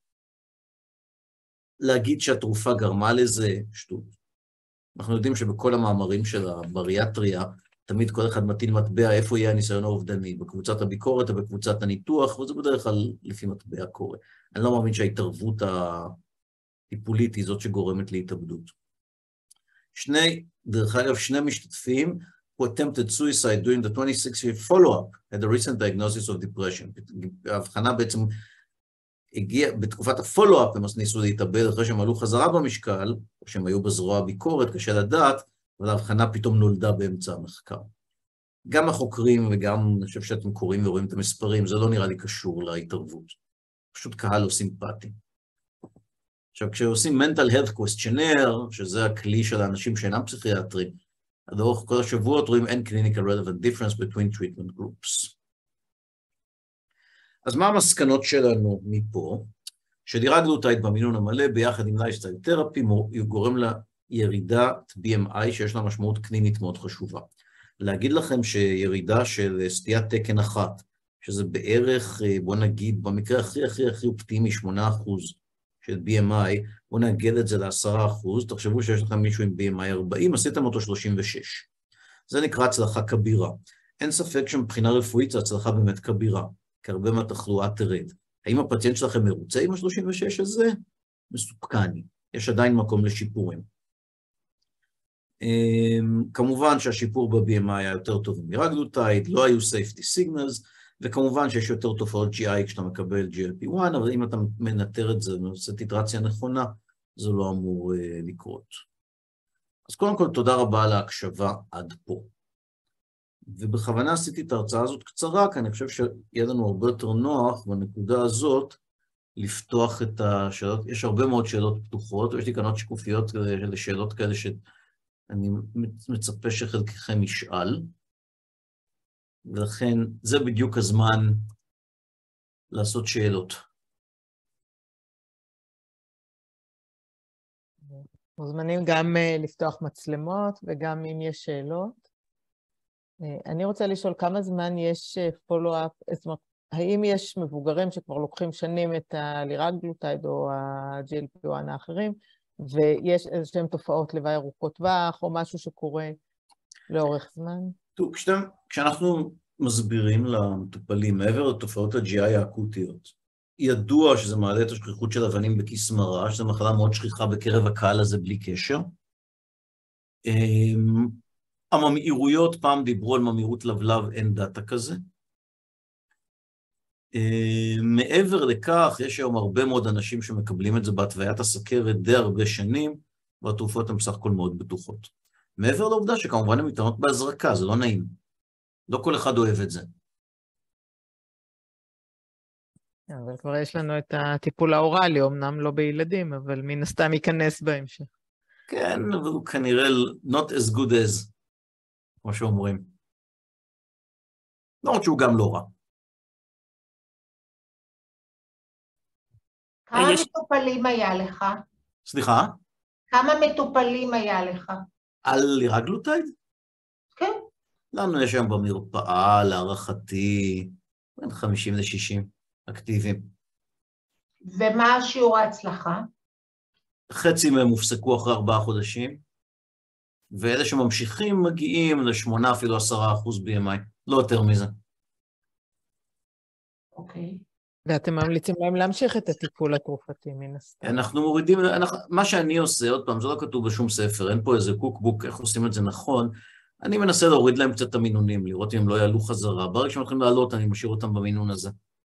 להגיד שהתרופה גרמה לזה, שטות. אנחנו יודעים שבכל המאמרים של הבריאטריה, תמיד כל אחד מטיל מטבע איפה יהיה הניסיון האובדני, בקבוצת הביקורת או בקבוצת הניתוח, וזה בדרך כלל לפי מטבע קורה. אני לא מאמין שההתערבות הטיפולית היא זאת שגורמת להתאבדות. דרך אגב, שני משתתפים who attempted suicide during the 26-year follow-up had a recent diagnosis of depression. ההבחנה בעצם הגיעה, בתקופת הפולו-אפ הם ניסו להתאבד אחרי שהם עלו חזרה במשקל, או שהם היו בזרוע הביקורת, קשה לדעת, אבל ההבחנה פתאום נולדה באמצע המחקר. גם החוקרים וגם, אני חושב שאתם קוראים ורואים את המספרים, זה לא נראה לי קשור להתערבות. פשוט קהל לא סימפטי. עכשיו, כשעושים mental health questionnaire, שזה הכלי של האנשים שאינם פסיכיאטרים, לאורך כל השבועות רואים אין clinical relevant difference between treatment groups. אז מה המסקנות שלנו מפה? שלירגלוטייד במינון המלא ביחד עם לייפסטייל תרפי גורם לירידת BMI שיש לה משמעות קלינית מאוד חשובה. להגיד לכם שירידה של סטיית תקן אחת, שזה בערך, בוא נגיד, במקרה הכי אופטימי 8% של BMI, בוא נאגד את זה ל10%, תחשבו שיש לכם מישהו עם BMI 40, עשיתם אותו 36. זה נקרא הצלחה כבירה. אין ספק שמבחינה רפואית זה הצלחה באמת כבירה, כי הרבה מהתחלואה תרד. האם הפציינט שלכם מרוצה עם ה-36 הזה? מסופקני. יש עדיין מקום לשיפורים. כמובן שהשיפור ב-BMI היה יותר טוב מלירגלוטייד, לא היו safety signals, וכמובן שיש יותר תופעות GI כשאתה מקבל GLP-1, אבל אם אתה מנטר את זה, עושה טיטרציה נכונה, זה לא אמור לקרות. אז קודם כל, תודה רבה על ההקשבה עד פה. ובכוונה עשיתי את ההרצאה הזאת קצרה, כי אני חושב שיהיה לנו הרבה יותר נוח בנקודה הזאת, לפתוח את השאלות. יש הרבה מאוד שאלות פתוחות, ויש לי כאן עוד שקופיות לשאלות כאלה שאני מצפה שחלקכם ישאל. ולכן זה בדיוק הזמן לעשות שאלות. מוזמנים גם לפתוח מצלמות וגם אם יש שאלות. אני רוצה לשאול כמה זמן יש פולו-אפ, זאת אומרת, האם יש מבוגרים שכבר לוקחים שנים את הלירגלוטייד או ה-GLP-1 האחרים, ויש איזשהם תופעות לוואי ארוכות טווח או משהו שקורה לאורך זמן? טוב, כשאנחנו מסבירים למטופלים, מעבר לתופעות ה-GI האקוטיות, ידוע שזה מעלה את השכיחות של אבנים בכיס מרה, שזו מחלה מאוד שכיחה בקרב הקהל הזה בלי קשר. הממאירויות, פעם דיברו על ממאירות לבלב, אין דאטה כזה. מעבר לכך, יש היום הרבה מאוד אנשים שמקבלים את זה בהתוויית הסכרת די הרבה שנים, והתרופות הן בסך הכל מאוד בטוחות. מעבר לעובדה שכמובן הן ניתנות בהזרקה, זה לא נעים. לא כל אחד אוהב את זה. אבל כבר יש לנו את הטיפול האורלי, אמנם לא בילדים, אבל מן הסתם ייכנס בהמשך. כן, אבל הוא כנראה not as good as, כמו שאומרים. לא שהוא גם לא רע. כמה מטופלים היה לך? סליחה? כמה מטופלים היה לך? על לירגלוטייד? כן. לנו יש היום במרפאה, להערכתי, בין 50 ל-60 אקטיביים. ומה השיעור ההצלחה? חצי מהם הופסקו אחרי 4 חודשים, ואלה שממשיכים מגיעים ל8 אפילו 10% BMI, לא יותר מזה. אוקיי. ואתם ממליצים להם להמשיך את הטיפול התרופתי מן הסתם. אנחנו מורידים, מה שאני עושה, עוד פעם, זה לא כתוב בשום ספר, אין פה איזה קוקבוק, איך עושים את זה נכון, אני מנסה להוריד להם קצת את המינונים, לראות אם הם לא יעלו חזרה. ברגע שהם הולכים לעלות, אני משאיר אותם במינון הזה.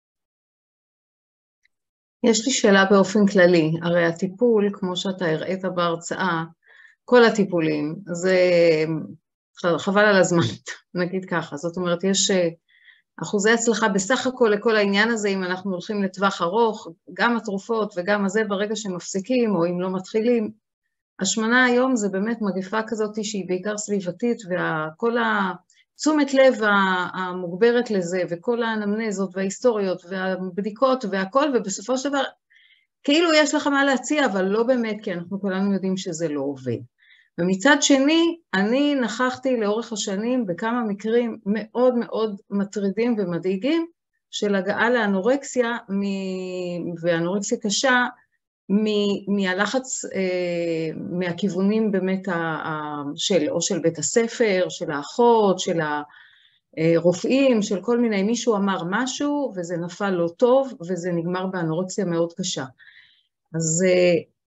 יש לי שאלה באופן כללי, הרי הטיפול, כמו שאתה הראית בהרצאה, כל הטיפולים, זה חבל על הזמן, נגיד ככה, זאת אומרת, יש אחוזי הצלחה בסך הכל לכל העניין הזה, אם אנחנו הולכים לטווח ארוך, גם התרופות וגם הזה ברגע שמפסיקים, או אם לא מתחילים, השמנה היום זה באמת מגפה כזאת שהיא בעיקר סביבתית, וכל תשומת לב המוגברת לזה, וכל האנמנזות וההיסטוריות והבדיקות והכל, ובסופו של דבר, כאילו יש לך מה להציע, אבל לא באמת, כי אנחנו כולנו יודעים שזה לא עובד. ומצד שני, אני נכחתי לאורך השנים בכמה מקרים מאוד מאוד מטרידים ומדאיגים, של הגעה לאנורקסיה, ואנורקסיה קשה, מהלחץ, מהכיוונים באמת או של בית הספר, של האחות, של הרופאים, של כל מיני, מישהו אמר משהו, וזה נפל לא טוב, וזה נגמר באנורקסיה מאוד קשה. אז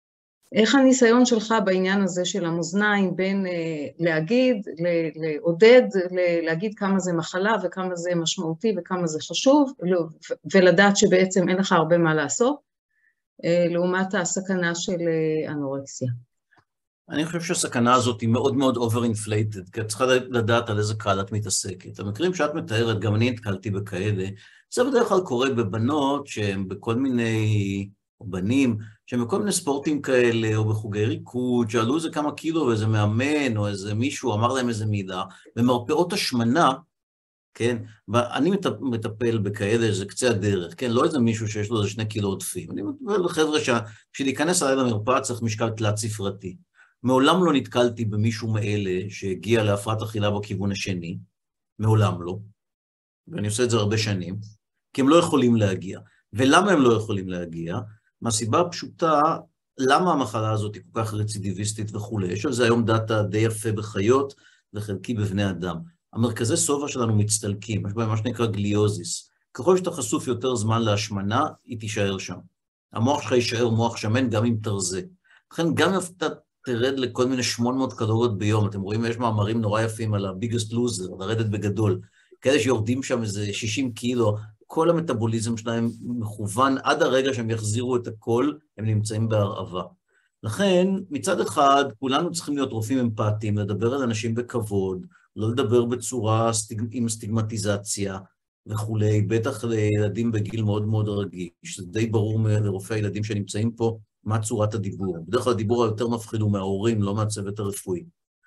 איך הניסיון שלך בעניין הזה של המאזניים בין להגיד, לעודד, להגיד כמה זה מחלה וכמה זה משמעותי וכמה זה חשוב, ולדעת שבעצם אין לך הרבה מה לעשות, לעומת הסכנה של אנורקסיה? אני חושב שהסכנה הזאת היא מאוד מאוד over-inflated, כי את צריכה לדעת על איזה קהל את מתעסקת. המקרים שאת מתארת, גם אני נתקלתי בכאלה, זה בדרך כלל קורה בבנות שהם בכל מיני, או בנים, שהם בכל מיני ספורטים כאלה, או בחוגי ריקוד, שעלו איזה כמה קילו ואיזה מאמן, או איזה מישהו אמר להם איזה מילה, במרפאות השמנה, כן, ואני מטפל בכאלה, זה קצה הדרך, כן, לא איזה מישהו שיש לו איזה 2 קילו עודפים, אני מטפל לחבר'ה שבשביל להיכנס עליי למרפאה צריך משקל תלת ספרתי. מעולם לא נתקלתי במישהו מאלה שהגיע להפרעת אכילה בכיוון השני, מעולם לא, ואני עושה את זה הרבה שנים, כי הם לא יכולים להגיע. ולמה הם לא יכולים להגיע? מהסיבה הפשוטה, למה המחלה הזאת היא כל כך רצידיביסטית וכו'. יש על זה היום דאטה די יפה בחיות וחלקי בבני אדם. המרכזי סובה שלנו מצטלקים, יש בהם מה שנקרא גליוזיס. ככל שאתה חשוף יותר זמן להשמנה, היא תישאר שם. המוח שלך יישאר מוח שמן גם אם תרזה. לכן גם אם אתה תרד לכל מיני 800 קלוריות ביום, אתם רואים, יש מאמרים נורא יפים על ה-biggest loser, לרדת בגדול. כאלה שיורדים שם איזה 60 קילו, כל המטאבוליזם שלהם מכוון עד הרגע שהם יחזירו את הכל, הם נמצאים בהרעבה. לכן, מצד אחד, כולנו צריכים להיות רופאים אמפתיים, לדבר על אנשים בכבוד, לא לדבר בצורה עם סטיגמטיזציה וכולי, בטח לילדים בגיל מאוד מאוד רגיש. זה די ברור לרופאי הילדים שנמצאים פה, מה צורת הדיבור. בדרך כלל הדיבור היותר מפחיד הוא מההורים, לא מהצוות הרפואי.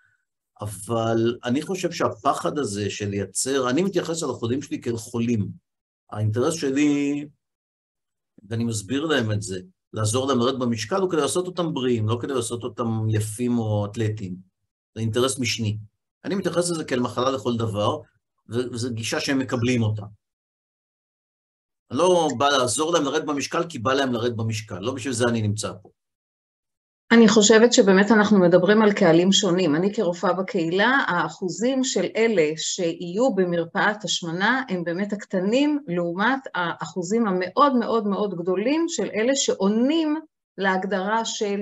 אבל אני חושב שהפחד הזה של לייצר, אני מתייחס על החולים שלי כאל חולים. האינטרס שלי, ואני מסביר להם את זה, לעזור להם לרדת במשקל, הוא כדי לעשות אותם בריאים, לא כדי לעשות אותם יפים או אתלטיים. זה אינטרס משני. אני מתייחס לזה כאל מחלה לכל דבר, וזו גישה שהם מקבלים אותה. אני לא בא לעזור להם לרדת במשקל, כי בא להם לרדת במשקל. לא בשביל זה אני נמצא פה. אני חושבת שבאמת אנחנו מדברים על קהלים שונים. אני כרופאה בקהילה, האחוזים של אלה שיהיו במרפאת השמנה הם באמת הקטנים, לעומת האחוזים המאוד מאוד מאוד גדולים של אלה שעונים להגדרה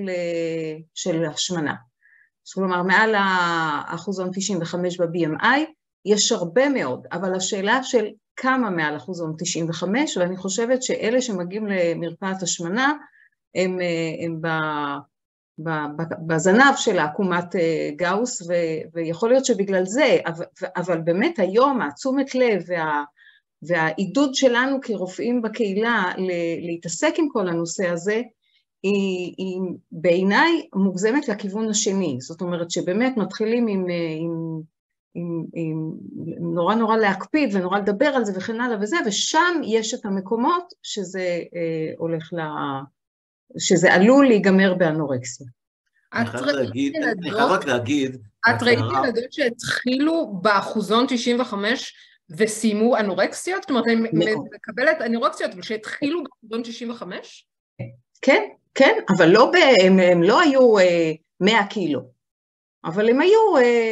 של השמנה. כלומר, מעל האחוזון 95 ב-BMI, יש הרבה מאוד, אבל השאלה של כמה מעל אחוזון 95, ואני חושבת שאלה שמגיעים למרפאת השמנה, הם בזנב של העקומת גאוס, ויכול להיות שבגלל זה, אבל באמת היום התשומת לב והעידוד שלנו כרופאים בקהילה להתעסק עם כל הנושא הזה, היא בעיניי מוגזמת לכיוון השני. זאת אומרת שבאמת מתחילים עם נורא נורא להקפיד ונורא לדבר על זה וכן הלאה וזה, ושם יש את המקומות שזה הולך שזה עלול להיגמר באנורקסיה. אני חייב רק להגיד... את ראית ילדות שהתחילו באחוזון 95 וסיימו אנורקסיות? כלומר, אני מקבלת אנורקסיות, אבל שהתחילו באחוזון 95? כן, כן, אבל הם לא היו 100 קילו, אבל הם היו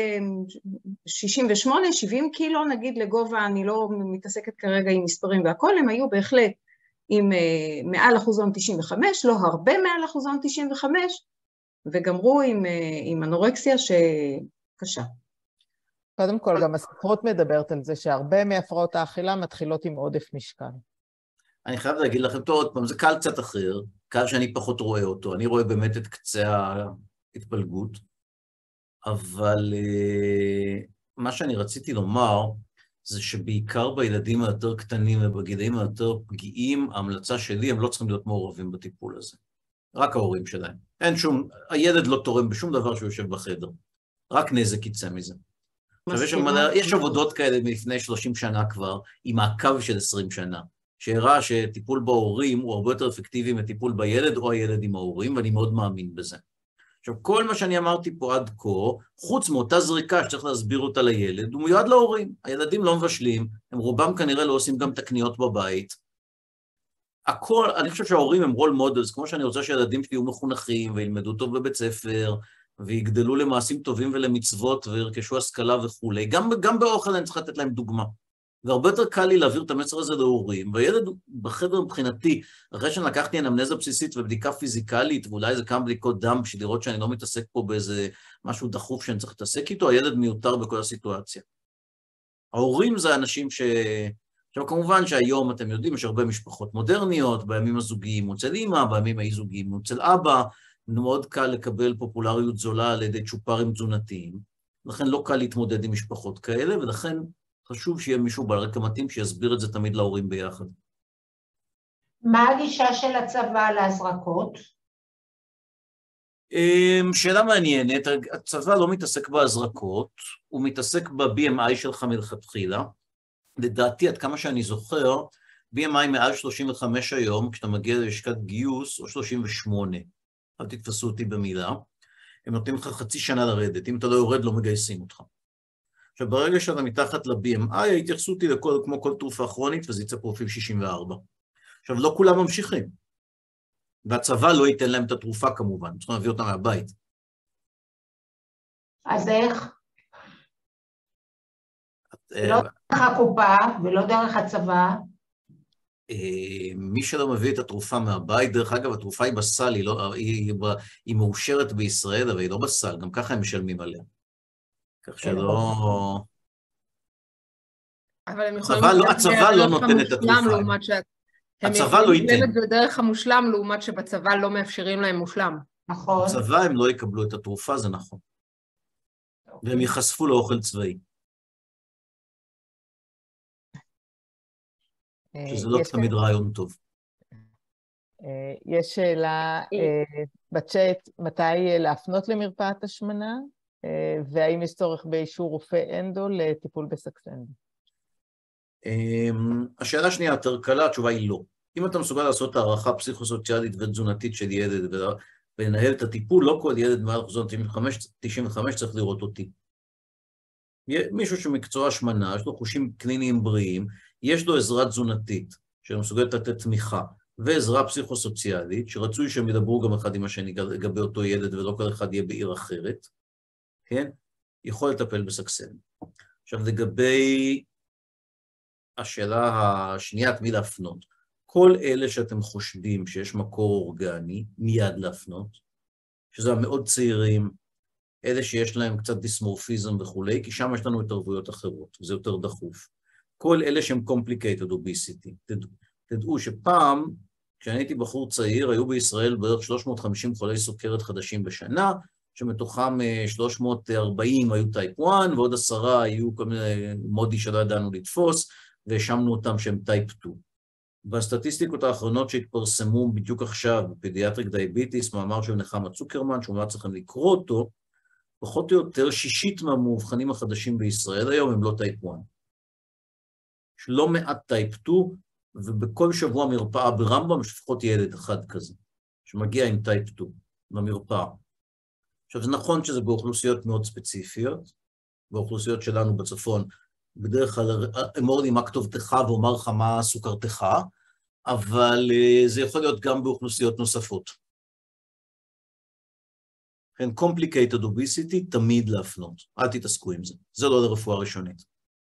68, 70 קילו, נגיד לגובה, אני לא מתעסקת כרגע עם מספרים והכל, הם היו בהחלט עם מעל אחוזון 95, לא הרבה מעל אחוזון 95, וגמרו עם אנורקסיה שקשה. קודם כל, גם הספרות מדברת על זה שהרבה מהפרעות האכילה מתחילות עם עודף משקל. אני חייב להגיד לכם, טוב, עוד פעם, זה קהל קצת אחר, קהל שאני פחות רואה אותו, אני רואה באמת את קצה ההתפלגות, אבל מה שאני רציתי לומר, זה שבעיקר בילדים היותר קטנים ובגילאים היותר פגיעים, ההמלצה שלי, הם לא צריכים להיות מעורבים בטיפול הזה. רק ההורים שלהם. אין שום, הילד לא תורם בשום דבר שהוא יושב בחדר. רק נזק יצא מזה. עכשיו, יש עבודות כאלה מלפני 30 שנה כבר, עם מעקב של 20 שנה, שהראה שטיפול בהורים הוא הרבה יותר אפקטיבי מטיפול בילד או הילד עם ההורים, ואני מאוד מאמין בזה. עכשיו, כל מה שאני אמרתי פה עד כה, חוץ מאותה זריקה שצריך להסביר אותה לילד, הוא מיועד להורים. הילדים לא מבשלים, הם רובם כנראה לא עושים גם את הקניות בבית. הכל, אני חושב שההורים הם רול מודלס, כמו שאני רוצה שהילדים שלי יהיו מחונכים, וילמדו טוב בבית ספר, ויגדלו למעשים טובים ולמצוות, וירכשו השכלה וכו'. גם באוכל אני צריך לתת להם דוגמה. והרבה יותר קל לי להעביר את המסר הזה להורים, והילד בחדר מבחינתי, אחרי שאני לקחתי אנמנזה בסיסית ובדיקה פיזיקלית, ואולי זה כמה בדיקות דם, בשביל לראות שאני לא מתעסק פה באיזה משהו דחוף שאני צריך להתעסק איתו, הילד מיותר בכל הסיטואציה. ההורים זה האנשים עכשיו, כמובן שהיום, אתם יודעים, יש הרבה משפחות מודרניות, בימים הזוגיים אצל אמא, בימים האי-זוגיים אצל אבא, מאוד קל לקבל פופולריות זולה על ידי צ'ופרים תזונתיים, לכן לא קל להתמודד עם משפחות כאלה, ולכן חשוב שיהיה מישהו בעל רקע מתאים שיסביר את זה תמיד להורים ביחד. מה הגישה של הצבא להזרקות? שאלה מעניינת, הצבא לא מתעסק בהזרקות, הוא מתעסק ב-BMI שלך מלכתחילה, לדעתי, עד כמה שאני זוכר, BMI מעל 35 היום, כשאתה מגיע ללשכת גיוס, או 38, אל תתפסו אותי במילה, הם נותנים לך חצי שנה לרדת, אם אתה לא יורד, לא מגייסים אותך. עכשיו, ברגע שאתה מתחת ל-BMI, ההתייחסות היא כמו כל תרופה כרונית, וזה יצא פרופיל 64. עכשיו, לא כולם ממשיכים, והצבא לא ייתן להם את התרופה כמובן, צריכים להביא אותם מהבית. אז איך? לא דרך הקופה ולא דרך הצבא. מי שלא מביא את התרופה מהבית, דרך אגב, התרופה היא בסל, היא מאושרת בישראל, אבל היא לא בסל, גם ככה הם משלמים עליה. כך שלא... אבל הם יכולים... הצבא לא נותן את התרופה. הם יכולים לקבל את זה דרך המושלם, לעומת שבצבא לא מאפשרים להם מושלם. נכון. בצבא הם לא יקבלו את התרופה, זה נכון. והם ייחשפו לאוכל צבאי. שזה לא תמיד רעיון טוב. יש שאלה בצ'אט, מתי להפנות למרפאת השמנה, והאם יש צורך באישור רופא אנדו לטיפול בסקסנדו? השאלה השנייה יותר קלה, התשובה היא לא. אם אתה מסוגל לעשות הערכה פסיכוסוציאלית ותזונתית של ילד ולנהל את הטיפול, לא כל ילד מעל חזון 95 צריך לראות אותי. מישהו שמקצוע השמנה, יש לו חושים קליניים בריאים, יש לו עזרה תזונתית, שמסוגלת לתת תמיכה, ועזרה פסיכוסוציאלית, שרצוי שהם ידברו גם אחד עם השני לגבי אותו ילד, ולא כל אחד יהיה בעיר אחרת, כן? יכול לטפל בסקסנדו. עכשיו, לגבי השאלה השנייה, תמיד להפנות. כל אלה שאתם חושדים שיש מקור אורגני, מיד להפנות, שזה המאוד צעירים, אלה שיש להם קצת דיסמורפיזם וכולי, כי שם יש לנו התערבויות אחרות, וזה יותר דחוף. כל אלה שהם complicated obesity. תדעו שפעם, כשאני הייתי בחור צעיר, היו בישראל בערך 350 חולי סוכרת חדשים בשנה, שמתוכם 340 היו טייפ 1, ועוד 10 היו כל מיני מודי שלא ידענו לתפוס, והאשמנו אותם שהם טייפ 2. בסטטיסטיקות האחרונות שהתפרסמו בדיוק עכשיו, בפדיאטריק דייביטיס, מאמר של נחמה צוקרמן, שאומר צריכים לקרוא אותו, פחות או יותר 60% מהמאובחנים החדשים בישראל היום הם לא טייפ 1. יש לא מעט טייפ 2, ובכל שבוע מרפאה ברמב"ם יש לפחות ילד אחד כזה, שמגיע עם טייפ 2 במרפאה. עכשיו, זה נכון שזה באוכלוסיות מאוד ספציפיות, באוכלוסיות שלנו בצפון, בדרך כלל אמור לי מה כתובתך ואומר לך מה סוכרתך, אבל זה יכול להיות גם באוכלוסיות נוספות. כן, complicated obesity תמיד להפנות, אל תתעסקו עם זה, זה לא לרפואה ראשונית.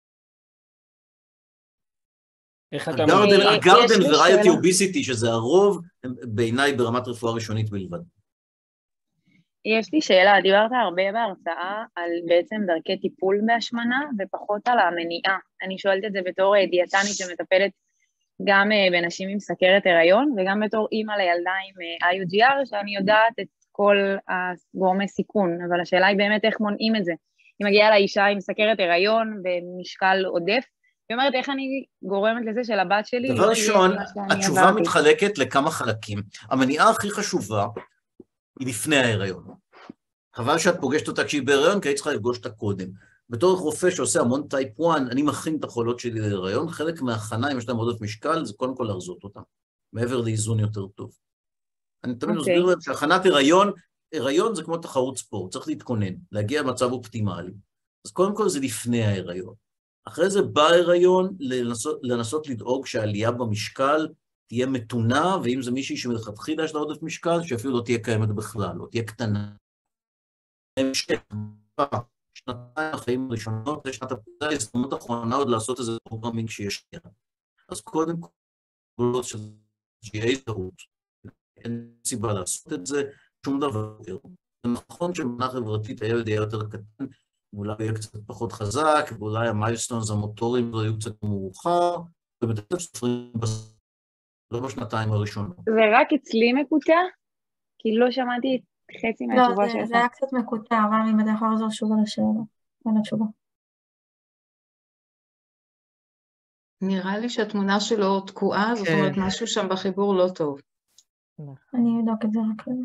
הגרדן וריאטי אוביסיטי, שזה הרוב, בעיניי ברמת רפואה ראשונית בלבד. יש לי שאלה, דיברת הרבה בהרצאה על בעצם דרכי טיפול בהשמנה, ופחות על המניעה. אני שואלת את זה בתור דיאטנית שמטפלת גם בנשים עם סכרת הריון, וגם בתור אימא לילדה עם IUGR, שאני יודעת את כל הגורמי סיכון, אבל השאלה היא באמת איך מונעים את זה. היא מגיעה לאישה עם סכרת הריון במשקל עודף, היא אומרת איך אני גורמת לזה של הבת שלי. דבר ראשון, התשובה מתחלקת לכמה חלקים. המניעה הכי חשובה היא לפני ההיריון. חבל שאת פוגשת אותה כשהיא בהיריון, כי היית צריכה לפגוש אותה קודם. בתור רופא שעושה המון טייפ 1, אני מכין את החולות שלי להיריון, חלק מההכנה, אם יש להם עודף משקל, זה קודם כל להרזות אותם, מעבר לאיזון יותר טוב. אני תמיד מסביר להם שהכנת הריון זה כמו תחרות ספורט, צריך להתכונן, להגיע למצב אופטימלי. אז קודם כל זה לפני ההיריון. אחרי זה בא ההיריון לנסות לדאוג שהעלייה במשקל תהיה מתונה, ואם זה מישהי שמלכתחילה יש לה עודף משקל, שאפילו לא תהיה קיימת בכלל, לא תהיה קטנה. שנתיים החיים הראשונות, זה שנת הפרידה, ההזדמנות האחרונה עוד לעשות איזה פרוגרמינג שיש לי. אז קודם כל, שיהיה הזדהות. אין סיבה לעשות את זה, שום דבר. זה נכון שמבחינה חברתית הילד יהיה יותר קטן, ואולי יהיה קצת פחות חזק, ואולי המיילסטונס המוטוריים יהיו קצת מאוחר, ובדרך סופרים לא בשנתיים הראשונות. זה רק אצלי מקוטע? כי לא שמעתי חצי מהתשובה שלך. לא, זה היה קצת מקוטע, רם, אם אתה יכול לחזור שוב על השאלה, על התשובה. נראה לי שהתמונה שלו תקועה, זאת אומרת, משהו שם בחיבור לא טוב. אני אבדוק את זה רק לזה.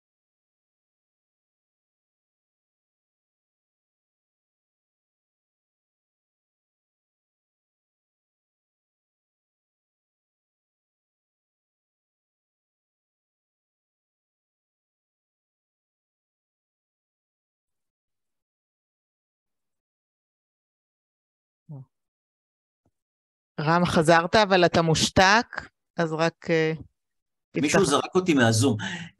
רם, חזרת, אבל אתה מושתק, אז רק... מישהו זרק אותי מהזום.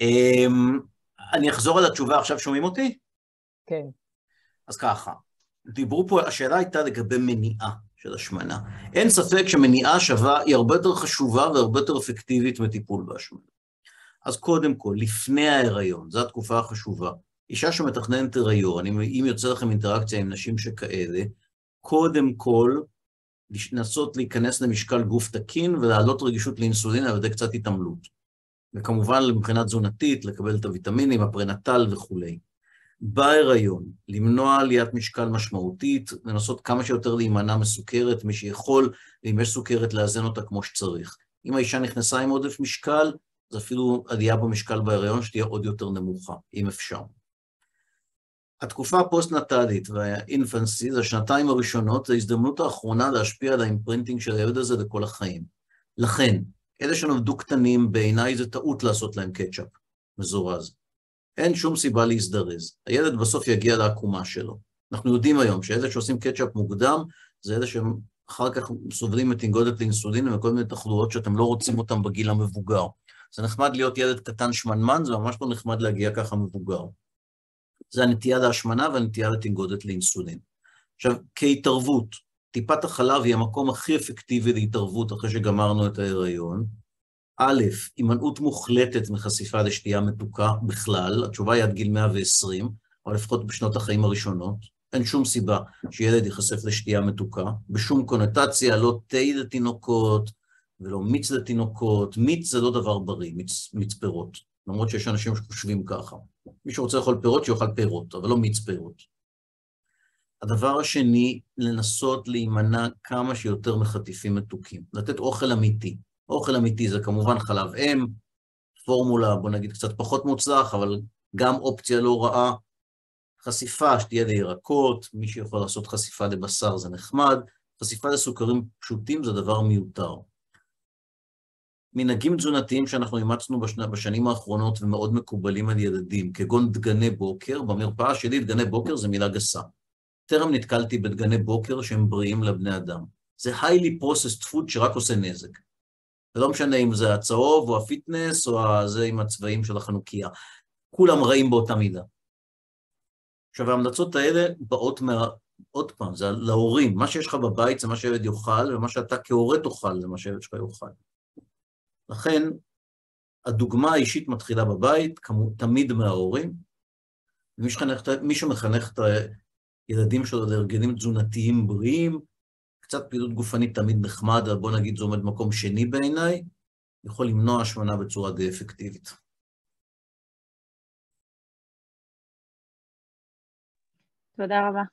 אני אחזור על התשובה, עכשיו שומעים אותי? כן. אז ככה, דיברו פה, השאלה הייתה לגבי מניעה של השמנה. אין ספק שמניעה שווה, היא הרבה יותר חשובה והרבה יותר אפקטיבית מטיפול בהשמנה. אז קודם כל, לפני ההיריון, זו התקופה החשובה. אישה שמתכננת הריון, אם יוצא לכם אינטראקציה עם נשים שכאלה, קודם כל, לנסות להיכנס למשקל גוף תקין ולהעלות רגישות לאינסולין על ידי קצת התעמלות. וכמובן, מבחינה תזונתית, לקבל את הוויטמינים, הפרנטל וכו'. בהיריון, למנוע עליית משקל משמעותית, לנסות כמה שיותר להימנע מסוכרת, מי שיכול, ואם יש סוכרת, לאזן אותה כמו שצריך. אם האישה נכנסה עם עודף משקל, אז אפילו עלייה במשקל בהיריון שתהיה עוד יותר נמוכה, אם אפשר. התקופה הפוסט-נטלית והאינפנסי, זה השנתיים הראשונות, זה ההזדמנות האחרונה להשפיע על האימפרינטינג של הילד הזה לכל החיים. לכן, אלה שנולדו קטנים, בעיניי זה טעות לעשות להם קטשאפ מזורז. אין שום סיבה להזדרז. הילד בסוף יגיע לעקומה שלו. אנחנו יודעים היום שאלה שעושים קטשאפ מוקדם, זה אלה שאחר כך סובלים מתנגודת לאינסולין וכל מיני תחלואות שאתם לא רוצים אותם בגיל המבוגר. זה נחמד להיות ילד קטן שמנמן, זה ממש לא נחמד להגיע ככה מבוגר. זה הנטייה להשמנה והנטייה לתנגודת לאינסולין. עכשיו, כהתערבות, טיפת החלב היא המקום הכי אפקטיבי להתערבות אחרי שגמרנו את ההיריון. א', הימנעות מוחלטת מחשיפה לשתייה מתוקה בכלל, התשובה היא עד גיל 120, או לפחות בשנות החיים הראשונות. אין שום סיבה שילד ייחשף לשתייה מתוקה, בשום קונוטציה, לא תה לתינוקות ולא מיץ לתינוקות. מיץ זה לא דבר בריא, מיץ פירות, למרות שיש אנשים שחושבים ככה. מי שרוצה לאכול פירות, שיאכל פירות, אבל לא מיץ פירות. הדבר השני, לנסות להימנע כמה שיותר מחטיפים מתוקים, לתת אוכל אמיתי. אוכל אמיתי זה כמובן חלב אם, פורמולה, בוא נגיד קצת פחות מוצלח, אבל גם אופציה לא רעה. חשיפה שתהיה לירקות, מי שיכול לעשות חשיפה לבשר זה נחמד, חשיפה לסוכרים פשוטים זה דבר מיותר. מנהגים תזונתיים שאנחנו אימצנו בשנים האחרונות ומאוד מקובלים על ילדים, כגון דגני בוקר, במרפאה שלי דגני בוקר זה מילה גסה. טרם נתקלתי בדגני בוקר שהם בריאים לבני אדם. זה highly processed food שרק עושה נזק. זה לא משנה אם זה הצהוב או הפיטנס או זה עם הצבעים של החנוכיה. כולם רעים באותה מידה. עכשיו, ההמלצות האלה באות עוד פעם, זה להורים. מה שיש לך בבית זה מה שהילד יאכל, ומה שאתה כהורה תאכל זה מה שהילד שלך יאכל. לכן, הדוגמה האישית מתחילה בבית, תמיד מההורים. מי שמחנך את הילדים שלו להרגלים תזונתיים בריאים, קצת פעילות גופנית תמיד נחמד, בוא נגיד זה עומד מקום שני בעיניי, יכול למנוע השמנה בצורה די אפקטיבית. תודה רבה.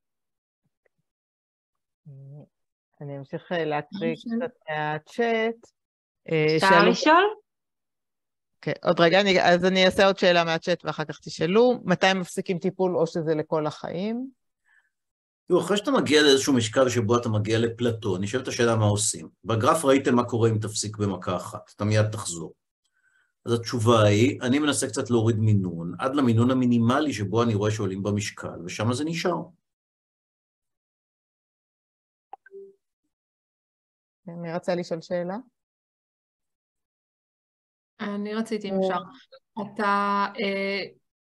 אני אמשיך להקריא קצת מהצ'אט. אפשר לשאול? כן, עוד רגע, אז אני אעשה עוד שאלה מהצ'אט ואחר כך תשאלו. מתי מפסיקים טיפול או שזה לכל החיים? תראו, אחרי שאתה מגיע לאיזשהו משקל שבו אתה מגיע לפלטו, נשאלת השאלה מה עושים. בגרף ראיתם מה קורה אם תפסיק במכה אחת, אתה מיד תחזור. אז התשובה היא, אני מנסה קצת להוריד מינון, עד למינון המינימלי שבו אני רואה שעולים במשקל, ושם זה נשאר. מי רצה לשאול שאלה? אני רציתי, אם אפשר. אתה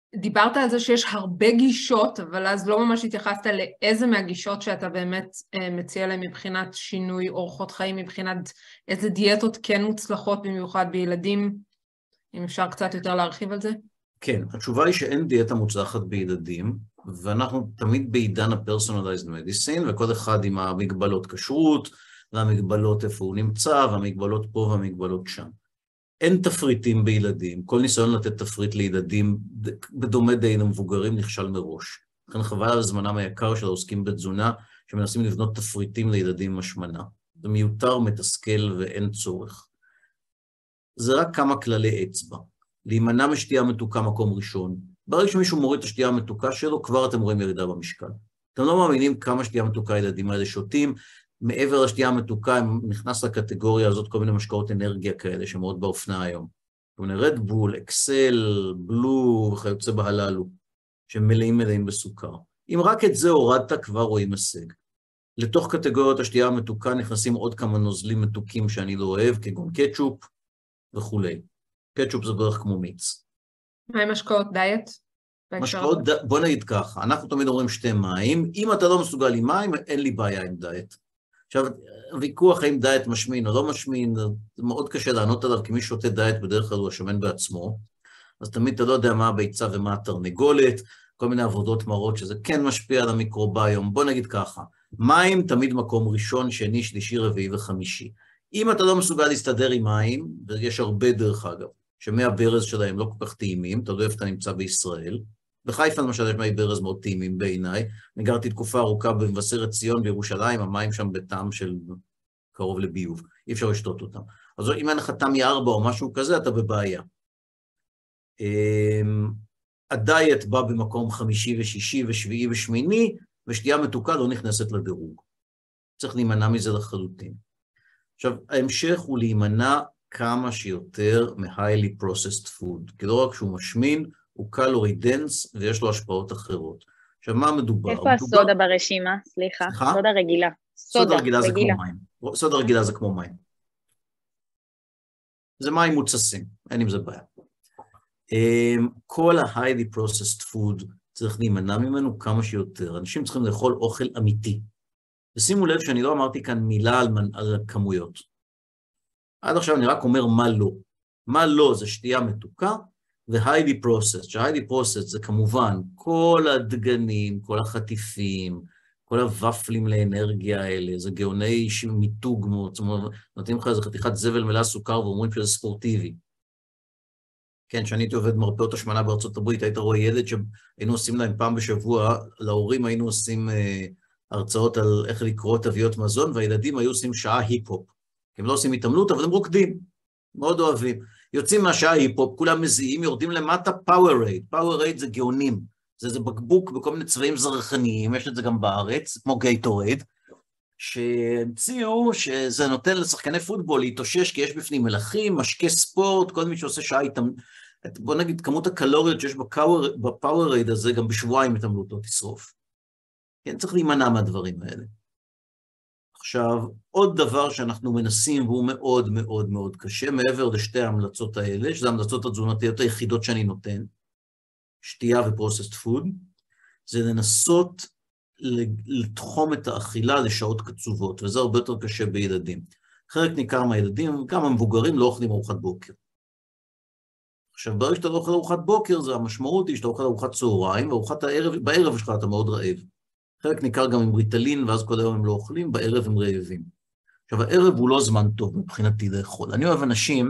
דיברת על זה שיש הרבה גישות, אבל אז לא ממש התייחסת לאיזה מהגישות שאתה באמת מציע להם מבחינת שינוי אורחות חיים, מבחינת איזה דיאטות כן מוצלחות במיוחד בילדים, אם אפשר קצת יותר להרחיב על זה? כן, התשובה היא שאין דיאטה מוצלחת בילדים, ואנחנו תמיד בעידן ה-personalized medicine, וכל אחד עם המגבלות כשרות, והמגבלות איפה הוא נמצא, והמגבלות פה והמגבלות שם. אין תפריטים בילדים, כל ניסיון לתת תפריט לילדים, בדומה די למבוגרים, נכשל מראש. לכן חבל על זמנם היקר של העוסקים בתזונה, שמנסים לבנות תפריטים לילדים עם השמנה. זה מיותר, מתסכל ואין צורך. זה רק כמה כללי אצבע. להימנע משתייה מתוקה מקום ראשון. ברגע שמישהו מוריד את השתייה המתוקה שלו, כבר אתם רואים ירידה במשקל. אתם לא מאמינים כמה שתייה מתוקה הילדים האלה שותים, מעבר לשתייה המתוקה, נכנס לקטגוריה הזאת כל מיני משקאות אנרגיה כאלה, שמאוד באופנה היום. כל מיני רדבול, אקסל, בלו וכיוצא בהללו, שמלאים בסוכר. אם רק את זה הורדת, כבר רואים הישג. לתוך קטגוריות השתייה המתוקה נכנסים עוד כמה נוזלים מתוקים שאני לא אוהב, כגון קטשופ וכולי. קטשופ זה בערך כמו מיץ. מה עם משקאות דיאט? משקאות, בוא נגיד ככה, אנחנו תמיד אומרים שתי מים, אם אתה לא מסוגל עם מים, אין לי בעיה עם דיאט. עכשיו, הוויכוח האם דיאט משמין או לא משמין, זה מאוד קשה לענות עליו, כי מי שותה דיאט בדרך כלל הוא השמן בעצמו, אז תמיד אתה לא יודע מה הביצה ומה התרנגולת, כל מיני עבודות מראות שזה כן משפיע על המיקרוביום. בוא נגיד ככה, מים תמיד מקום ראשון, שני, שלישי, רביעי וחמישי. אם אתה לא מסוגל להסתדר עם מים, ויש הרבה דרך אגב, שמי הברז שלהם לא כל כך טעימים, אתה יודע איפה אתה נמצא בישראל, בחיפה למשל יש מי ברז מאוד טעימים בעיניי, אני גרתי תקופה ארוכה במבשרת ציון בירושלים, המים שם בטעם של קרוב לביוב, אי אפשר לשתות אותם. אז אם אין לך תמי 4 או משהו כזה, אתה בבעיה. הדיאט בא במקום חמישי ושישי ושביעי ושמיני, ושתייה מתוקה לא נכנסת לדירוג. צריך להימנע מזה לחלוטין. עכשיו, ההמשך הוא להימנע כמה שיותר מ-highly processed food, כי לא רק שהוא משמין, הוא קלורי דנס ויש לו השפעות אחרות. עכשיו, מה מדובר? איפה הסודה ברשימה? סליחה. סודה רגילה. סודה רגילה זה כמו מים. סודה רגילה זה כמו מים. זה מים מוצסים, אין עם זה בעיה. כל ה-highly processed food צריך להימנע ממנו כמה שיותר. אנשים צריכים לאכול אוכל אמיתי. ושימו לב שאני לא אמרתי כאן מילה על כמויות. עד עכשיו אני רק אומר מה לא. מה לא זה שתייה מתוקה, ו-highly processed. ש-highly processed זה כמובן כל הדגנים, כל החטיפים, כל הוואפלים לאנרגיה האלה, זה גאוני מיתוג מאוד, זאת אומרת, נותנים לך איזה חתיכת זבל מלאה סוכר ואומרים שזה ספורטיבי. כן, שאני הייתי עובד מרפאות השמנה בארצות הברית, היית רואה ילד שהיינו עושים להם פעם בשבוע, להורים היינו עושים הרצאות על איך לקרוא תוויות מזון, והילדים היו עושים שעה היפ-הופ. הם לא עושים התעמלות, אבל הם רוקדים, מאוד אוהבים. יוצאים מהשעה היפ-הופ, כולם מזיעים, יורדים למטה, Powerade. Powerade זה גאונים. זה בקבוק בכל מיני צבעים זרחניים, יש את זה גם בארץ, כמו גייטורייד, שהמציאו שזה נותן לשחקני פוטבול להתאושש, כי יש בפנים מלחים, משקי ספורט, כל מי שעושה שעה התעמלות. בוא נגיד, כמות הקלוריות שיש בפאוורייד הזה, גם בשבועיים התעמלות לא תשרוף. כן, צריך להימנע מהדברים האלה. עכשיו, עוד דבר שאנחנו מנסים, והוא מאוד מאוד מאוד קשה, מעבר לשתי ההמלצות האלה, שזה ההמלצות התזונתיות היחידות שאני נותן, שתייה ופרוססט פוד, זה לנסות לתחום את האכילה לשעות קצובות, וזה הרבה יותר קשה בילדים. חלק ניכר מהילדים, גם המבוגרים לא אוכלים ארוחת בוקר. עכשיו, ברגע שאתה לא אוכל ארוחת בוקר, זה המשמעות היא שאתה אוכל ארוחת צהריים, וארוחת הערב, בערב שלך אתה מאוד רעב. חלק ניכר גם עם ריטלין, ואז כל היום הם לא אוכלים, בערב הם רעבים. עכשיו, הערב הוא לא זמן טוב מבחינתי לאכול. אני אוהב אנשים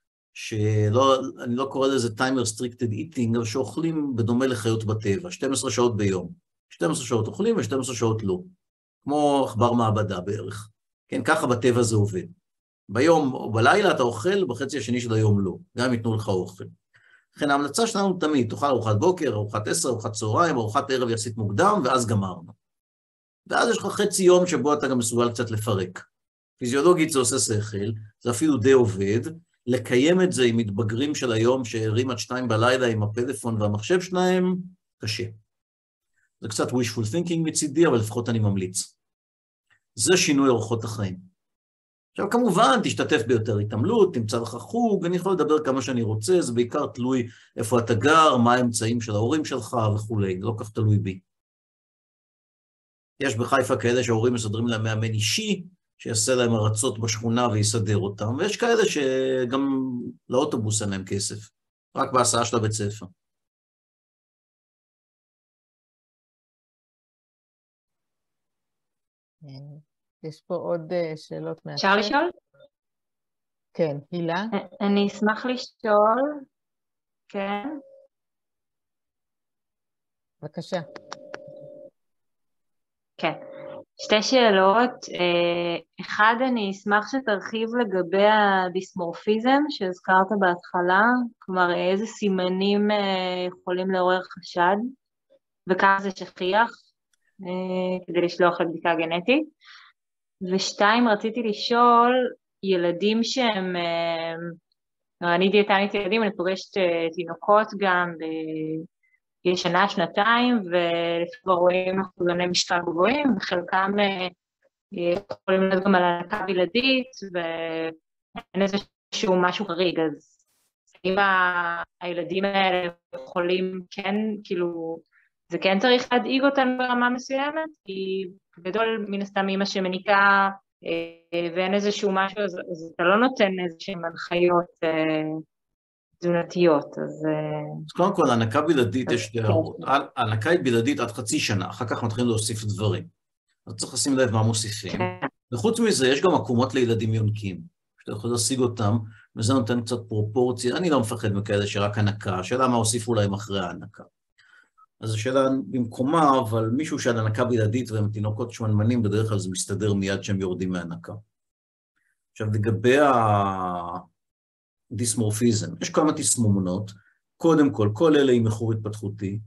אני לא קורא לזה time restricted eating, אבל שאוכלים בדומה לחיות בטבע, 12 שעות ביום. 12 שעות אוכלים ו12 שעות לא. כמו עכבר מעבדה בערך. כן, ככה בטבע זה עובד. ביום או בלילה אתה אוכל, בחצי השני של היום לא. גם ייתנו לך אוכל. לכן ההמלצה שלנו תמיד, תאכל ארוחת בוקר, ארוחת 10, ארוחת צהריים, ארוחת ערב יחסית מוקדם, ואז גמרנו. ואז יש לך חצי יום שבו אתה גם מסוגל קצת לפרק. פיזיולוגית זה עושה שכל, זה אפילו די עובד, לקיים את זה עם מתבגרים של היום שערים עד 2 בלילה עם הפלאפון והמחשב שלהם, קשה. זה קצת wishful thinking מצידי, אבל לפחות אני ממליץ. זה שינוי אורחות החיים. עכשיו, כמובן, תשתתף ביותר התעמלות, תמצא לך חוג, אני יכול לדבר כמה שאני רוצה, זה בעיקר תלוי איפה אתה גר, מה האמצעים של ההורים שלך וכולי, לא כך תלוי בי. יש בחיפה כאלה שההורים מסדרים להם מאמן אישי, שיעשה להם הרצות בשכונה ויסדר אותם, ויש כאלה שגם לאוטובוס אין להם כסף, רק בהסעה של הבית ספר. יש פה עוד שאלות מהצד. אפשר לשאול? כן, הילה? אני אשמח לשאול, כן. בבקשה. כן. שתי שאלות. אחד, אני אשמח שתרחיב לגבי הדיסמורפיזם שהזכרת בהתחלה, כלומר איזה סימנים יכולים לעורר חשד, וכמה זה שכיח כדי לשלוח לבדיקה גנטית. ושתיים, רציתי לשאול, ילדים שהם, אני דיאטנית ילדים, אני פוגשת תינוקות גם יש שנה, שנתיים, ולפעמים רואים אחוזוני משקל גבוהים, וחלקם יכולים להיות גם על הנקה בלעדית, ואין איזשהו משהו חריג, אז אם הילדים האלה יכולים, כן, כאילו, זה כן צריך להדאיג אותנו ברמה מסוימת, כי גדול מן הסתם אמא שמניקה, ואין איזשהו משהו, אז אתה לא נותן איזשהם הנחיות תזונתיות, אז קודם כל, הנקה בלעדית יש שתי הערות. הנקה היא בלעדית עד חצי שנה, אחר כך מתחילים להוסיף דברים. אז צריך לשים לב מה מוסיפים. וחוץ מזה, יש גם עקומות לילדים יונקים, שאתה יכול להשיג אותם, וזה נותן קצת פרופורציה. אני לא מפחד מכאלה שרק הנקה, השאלה מה הוסיפו להם אחרי ההנקה. אז השאלה במקומה, אבל מישהו שעד הנקה בלעדית והם תינוקות שמנמנים, בדרך כלל זה מסתדר מיד שהם יורדים מהנקה. עכשיו, לגבי דיסמורפיזם, יש כמה תסמומנות, קודם כל אלה עם איחור התפתחותי,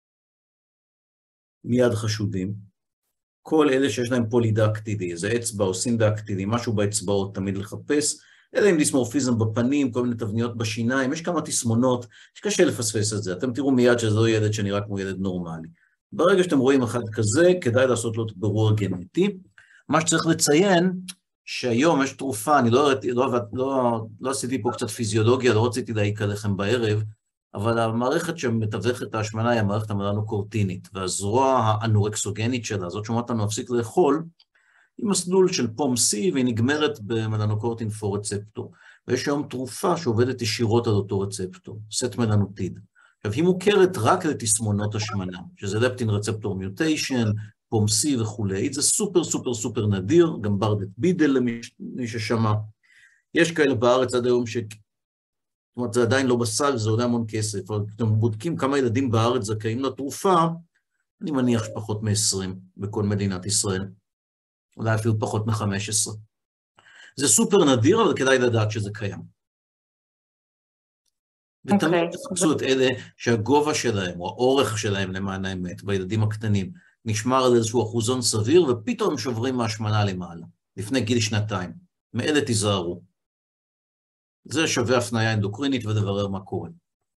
מיד חשודים, כל אלה שיש להם פולידקטידי, איזה אצבע או סינדקטידי, משהו באצבעות תמיד לחפש, אלה עם דיסמורפיזם בפנים, כל מיני תבניות בשיניים, יש כמה תסמונות, שקשה לפספס את זה, אתם תראו מיד שזה לא ילד שנראה כמו ילד נורמלי. ברגע שאתם רואים אחד כזה, כדאי לעשות לו ברור גנטי. מה שצריך לציין, שהיום יש תרופה, אני לא עשיתי פה קצת פיזיולוגיה, לא רציתי להעיק עליכם בערב, אבל המערכת שמתווכת את ההשמנה היא המערכת המלנוקורטינית, והזרוע האנורקסוגנית שלה, זאת שאומרת לנו להפסיק לאכול, היא מסלול של פום-C, והיא נגמרת במלנוקורטין 4 רצפטור. ויש היום תרופה שעובדת ישירות על אותו רצפטור, סט מלנוטיד. עכשיו, היא מוכרת רק לתסמונות השמנה, שזה לפטין רצפטור מיוטיישן, פום-C וכולי, זה סופר סופר סופר נדיר, גם ברדת בידל למי ששמע. יש כאלה בארץ עד היום זאת אומרת, זה עדיין לא בסל, זה עולה המון כסף, אבל כשאתם בודקים כמה ילדים בארץ זכאים לתרופה, אני מניח שפחות מ-20 בכל מדינת ישראל, אולי אפילו פחות מ-15. זה סופר נדיר, אבל כדאי לדעת שזה קיים. ותמיד תחפשו את אלה שהגובה שלהם, או האורך שלהם למען האמת, בילדים הקטנים, נשמר על איזשהו אחוזון סביר, ופתאום הם שוברים מהשמנה למעלה, לפני גיל 2. מאלה תיזהרו. זה שווה הפניה אנדוקרינית ודברר מה קורה.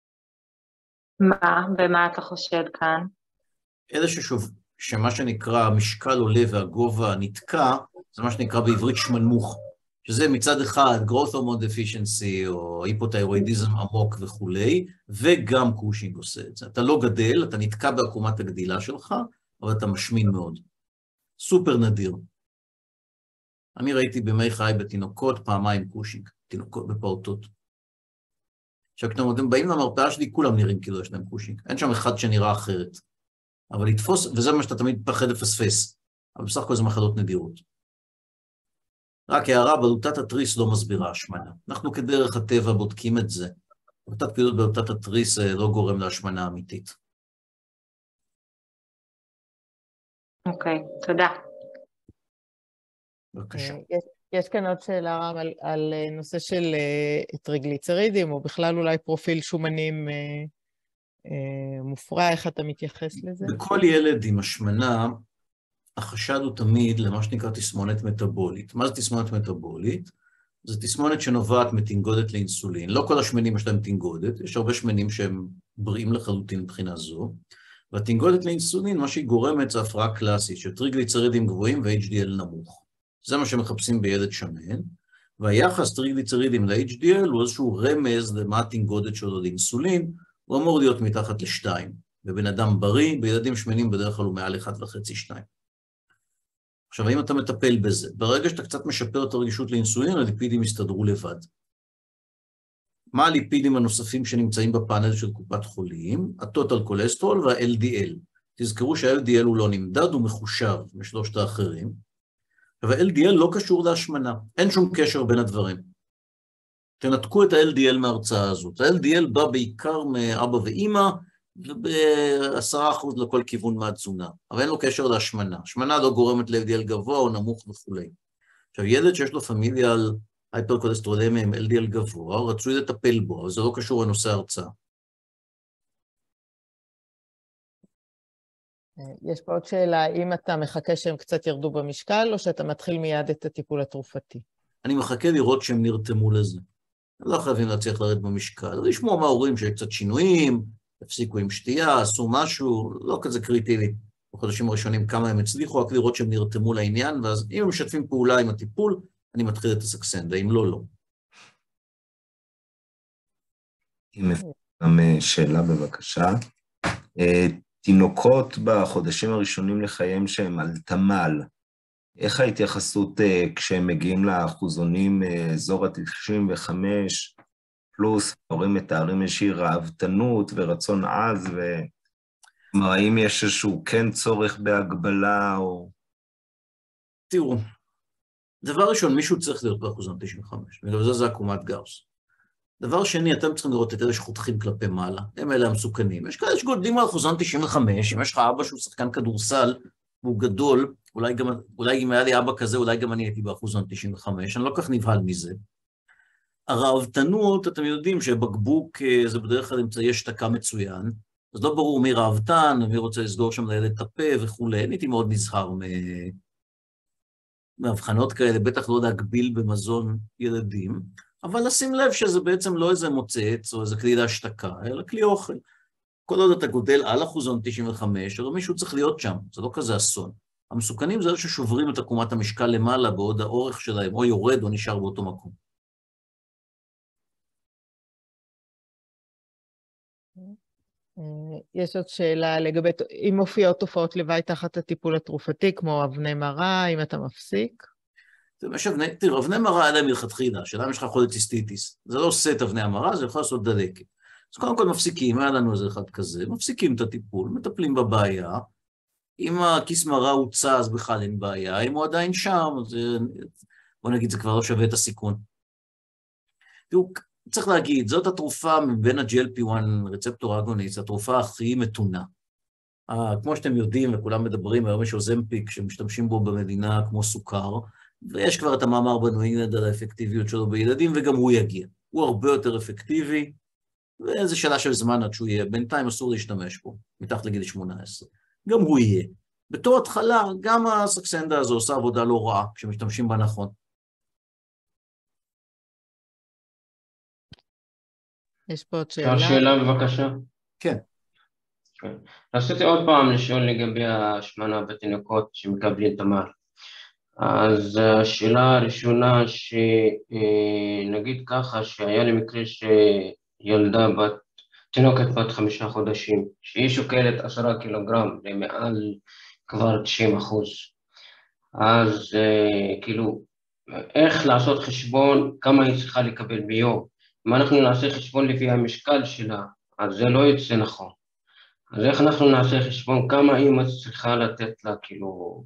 ומה אתה חושב כאן? אלה שמה שנקרא משקל עולה והגובה נתקע, זה מה שנקרא בעברית שמנמוך, שזה מצד אחד growth hormone deficiency או היפותיירואידיזם עמוק וכולי, וגם קושינג עושה את זה. אתה לא גדל, אתה נתקע בעקומת הגדילה שלך, אבל אתה משמין מאוד. סופר נדיר. אני ראיתי בימי חיי בתינוקות פעמיים קושינג, תינוקות בפעוטות. עכשיו, כשאתם באים למרפאה שלי, כולם נראים כאילו יש להם קושינג. אין שם אחד שנראה אחרת. אבל לתפוס, וזה מה שאתה תמיד פחד לפספס. אבל בסך הכל זה מחלות נדירות. רק הערה, בלוטת התריס לא מסבירה השמנה. אנחנו כדרך הטבע בודקים את זה. בלוטת פעילות בלוטת התריס לא גורם להשמנה אמיתית. אוקיי, תודה. בבקשה. יש כאן עוד שאלה רם על נושא של טריגליצרידים, או בכלל אולי פרופיל שומנים מופרע, איך אתה מתייחס לזה? בכל ילד עם השמנה, החשד הוא תמיד למה שנקרא תסמונת מטאבולית. מה זה תסמונת מטאבולית? זה תסמונת שנובעת מתנגודת לאינסולין. לא כל השמנים יש להם תנגודת, יש הרבה שמנים שהם בריאים לחלוטין מבחינה זו, והתנגודת לאינסולין, מה שהיא גורמת זה הפרעה קלאסית, של טריגליצרידים גבוהים ו-HDL נמוך. זה מה שמחפשים בילד שמן, והיחס טריגליצרידים ל-HDL הוא איזשהו רמז למה התנגודת שלו לאינסולין, הוא אמור להיות מתחת ל-2. בבן אדם בריא, בילדים שמנים בדרך כלל הוא מעל 1.5-2. עכשיו, האם אתה מטפל בזה? ברגע שאתה קצת משפר את הרגישות לאינסולין, הליפידים יסתדרו לבד. מה הליפידים הנוספים שנמצאים בפאנל של קופת חולים? הטוטל קולסטרול וה-LDL. תזכרו שה-LDL הוא לא נמדד, הוא מחושב משלושת האחרים. וה-LDL לא קשור להשמנה, אין שום קשר בין הדברים. תנתקו את ה-LDL מההרצאה הזאת. ה-LDL בא בעיקר מאבא ואמא, וב10% לכל כיוון מהתזונה, אבל אין לו קשר להשמנה. השמנה לא גורמת ל-LDL גבוה או נמוך וכו'. עכשיו, ילד שיש לו פמיליה על הייפרקולסטרולמיה עם LDL גבוה, רצוי לטפל בו, אבל זה לא קשור לנושא ההרצאה. יש פה עוד שאלה, האם אתה מחכה שהם קצת ירדו במשקל, או שאתה מתחיל מיד את הטיפול התרופתי? אני מחכה לראות שהם נרתמו לזה. לא חייבים להצליח לרדת במשקל. לשמוע מההורים שיש קצת שינויים, הפסיקו עם שתייה, עשו משהו, לא כזה קריטי לי. בחודשים הראשונים כמה הם הצליחו, רק לראות שהם נרתמו לעניין, ואז אם הם משתפים פעולה עם הטיפול, אני מתחיל את הסקסנדה, אם לא, לא. אם גם שאלה בבקשה. תינוקות בחודשים הראשונים לחיים שהם על תמל, איך ההתייחסות כשהם מגיעים לאחוזונים אזור ה-95 פלוס, ההורים מתארים איזושהי ראוותנות ורצון עז, כלומר, האם יש איזשהו כן צורך בהגבלה או... תראו, דבר ראשון, מישהו צריך להיות באחוזון 95, בגלל זה עקומת גאוס. דבר שני, אתם צריכים לראות את אלה שחותכים כלפי מעלה, הם אלה המסוכנים. יש כאלה שגודלים על אחוזון 95, אם יש לך אבא שהוא שחקן כדורסל, והוא גדול, אולי אם היה לי אבא כזה, אולי גם אני הייתי באחוזון 95, אני לא כך נבהל מזה. הראוותנות, אתם יודעים שבקבוק זה בדרך כלל אמצעי השתקה מצוין, אז לא ברור מי ראוותן, מי רוצה לסגור שם לילד את הפה וכו'. אני הייתי מאוד נזהר מהבחנות כאלה, בטח לא להגביל במזון ילדים, אבל לשים לב שזה בעצם לא איזה מוצץ או איזה כלי להשתקה, אלא כלי אוכל. כל עוד אתה גודל על אחוזון 95, אבל מישהו צריך להיות שם, זה לא כזה אסון. המסוכנים זה אלה ששוברים את עקומת המשקל למעלה, בעוד האורך שלהם או יורד או נשאר באותו מקום. יש עוד שאלה לגבי, אם מופיעות תופעות לוואי תחת הטיפול התרופתי, כמו אבני מרה, אם אתה מפסיק? תראו, אבני מרה עליהם מלכתחילה, שאלה אם יש לך חולציסטיטיס. זה לא עושה את אבני המרה, זה יכול לעשות דלקת. אז קודם כל מפסיקים, היה לנו איזה אחד כזה, מפסיקים את הטיפול, מטפלים בבעיה. אם הכיס מרה הוצא, אז בכלל אין בעיה. אם הוא עדיין שם, אז בוא נגיד, זה כבר לא שווה את הסיכון. תראו, צריך להגיד, זאת התרופה מבין ה-GLP-1 רצפטור אגוניסט, התרופה הכי מתונה. כמו שאתם יודעים, וכולם מדברים, היום יש אוזמפיק שמשתמשים בו במדינה כמו סוכר, ויש כבר את המאמר בניו אינגלנד על האפקטיביות שלו בילדים, וגם הוא יגיע. הוא הרבה יותר אפקטיבי, וזו שאלה של זמן עד שהוא יהיה. בינתיים אסור להשתמש בו, מתחת לגיל 18. גם הוא יהיה. בתור התחלה, גם הסקסנדה הזו עושה עבודה לא רעה, כשמשתמשים בה נכון. יש פה עוד שאלה. שאלה בבקשה. כן. רציתי עוד פעם לשאול לגבי השמנה בתינוקות שמקבלים תמר. אז השאלה הראשונה שנגיד ככה, שהיה לי מקרה שילדה תינוקת בת 5 חודשים, שהיא שוקלת 10 קילוגרם למעל כבר 90%. אז כאילו, איך לעשות חשבון כמה היא צריכה לקבל ביום? אם אנחנו נעשה חשבון לפי המשקל שלה, אז זה לא יצא נכון. אז איך אנחנו נעשה חשבון כמה אמא צריכה לתת לה, כאילו,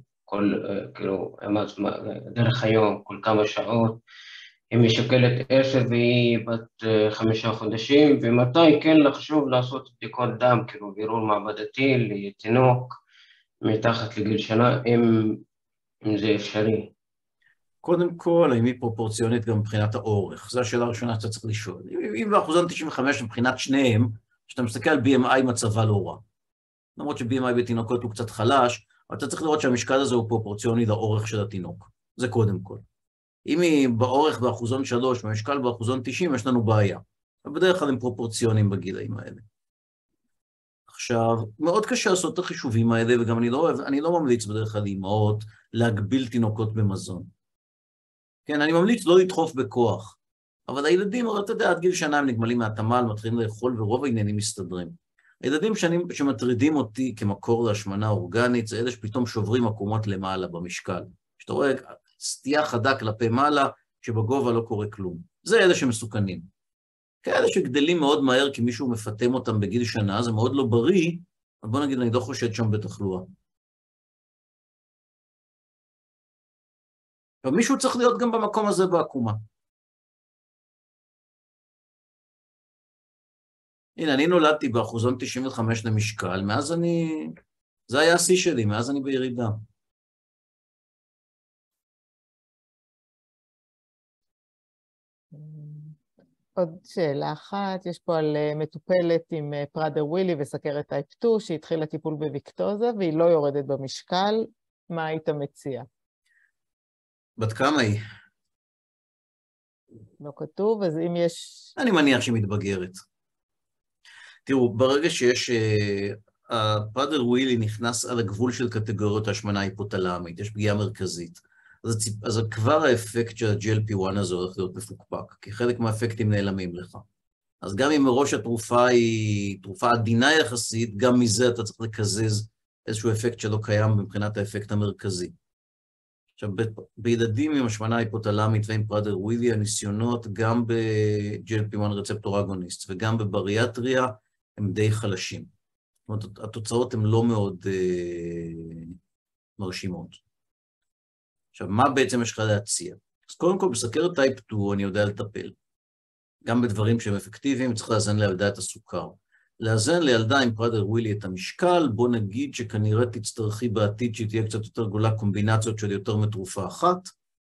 דרך היום, כל כמה שעות, אם היא שוקלת 10 והיא בת 5 חודשים, ומתי כן לחשוב לעשות בדיקות דם, כאילו בירור מעבדתי לתינוק מתחת לגיל שנה, אם זה אפשרי. קודם כל, האם היא פרופורציונית גם מבחינת האורך? זו השאלה הראשונה שאתה צריך לשאול. אם באחוזון 95 מבחינת שניהם, כשאתה מסתכל על BMI מצבה לא רע. למרות ש-BMI בתינוקות הוא קצת חלש, אבל אתה צריך לראות שהמשקל הזה הוא פרופורציוני לאורך של התינוק. זה קודם כל. אם היא באורך באחוזון 3 ומשקל באחוזון 90, יש לנו בעיה. ובדרך כלל הם פרופורציונים בגילאים האלה. עכשיו, מאוד קשה לעשות את החישובים האלה, וגם אני לא ממליץ בדרך כלל לאמהות להגביל תינוקות במזון. כן, אני ממליץ לא לדחוף בכוח. אבל הילדים, אתה יודע, עד גיל שנה הם נגמלים מהתמ"ל, מתחילים לאכול ורוב העניינים מסתדרים. הילדים שמטרידים אותי כמקור להשמנה אורגנית, זה אלה שפתאום שוברים עקומות למעלה במשקל. שאתה רואה סטייה חדה כלפי מעלה, שבגובה לא קורה כלום. זה אלה שמסוכנים. כאלה שגדלים מאוד מהר כי מישהו מפתם אותם בגיל שנה, זה מאוד לא בריא, אבל בוא נגיד, אני לא חושד שם בתחלואה. אבל מישהו צריך להיות גם במקום הזה בעקומה. הנה, אני נולדתי באחוזון 95 למשקל, מאז זה היה השיא שלי, מאז אני בירידה. עוד שאלה אחת, יש פה על מטופלת עם פראדר ווילי וסכרת טייפ 2, שהתחילה טיפול בוויקטוזה, והיא לא יורדת במשקל, מה היית מציע? בת כמה היא? לא כתוב, אז אם יש... אני מניח שהיא מתבגרת. תראו, ברגע שיש... הפראדר ווילי נכנס על הגבול של קטגוריות ההשמנה היפותלמית, יש פגיעה מרכזית. אז כבר האפקט של ה-GLP-1 הזה הולך להיות מפוקפק, כי חלק מהאפקטים נעלמים לך. אז גם אם מראש התרופה היא תרופה עדינה יחסית, גם מזה אתה צריך לקזז איזשהו אפקט שלא קיים מבחינת האפקט המרכזי. עכשיו, בילדים עם השמנה היפותלמית ועם פראדר ווילי, הניסיונות גם ב-GLP-1 רצפטור אגוניסט וגם בבריאטריה הם די חלשים. זאת אומרת, התוצאות הן לא מאוד מרשימות. עכשיו, מה בעצם יש לך להציע? אז קודם כל, בסכרת טייפ 2 אני יודע לטפל. גם בדברים שהם אפקטיביים, צריך לאזן לילדה את הסוכר. לאזן לילדה עם פראדר ווילי את המשקל, בוא נגיד שכנראה תצטרכי בעתיד שהיא תהיה קצת יותר גדולה, קומבינציות של יותר מתרופה אחת,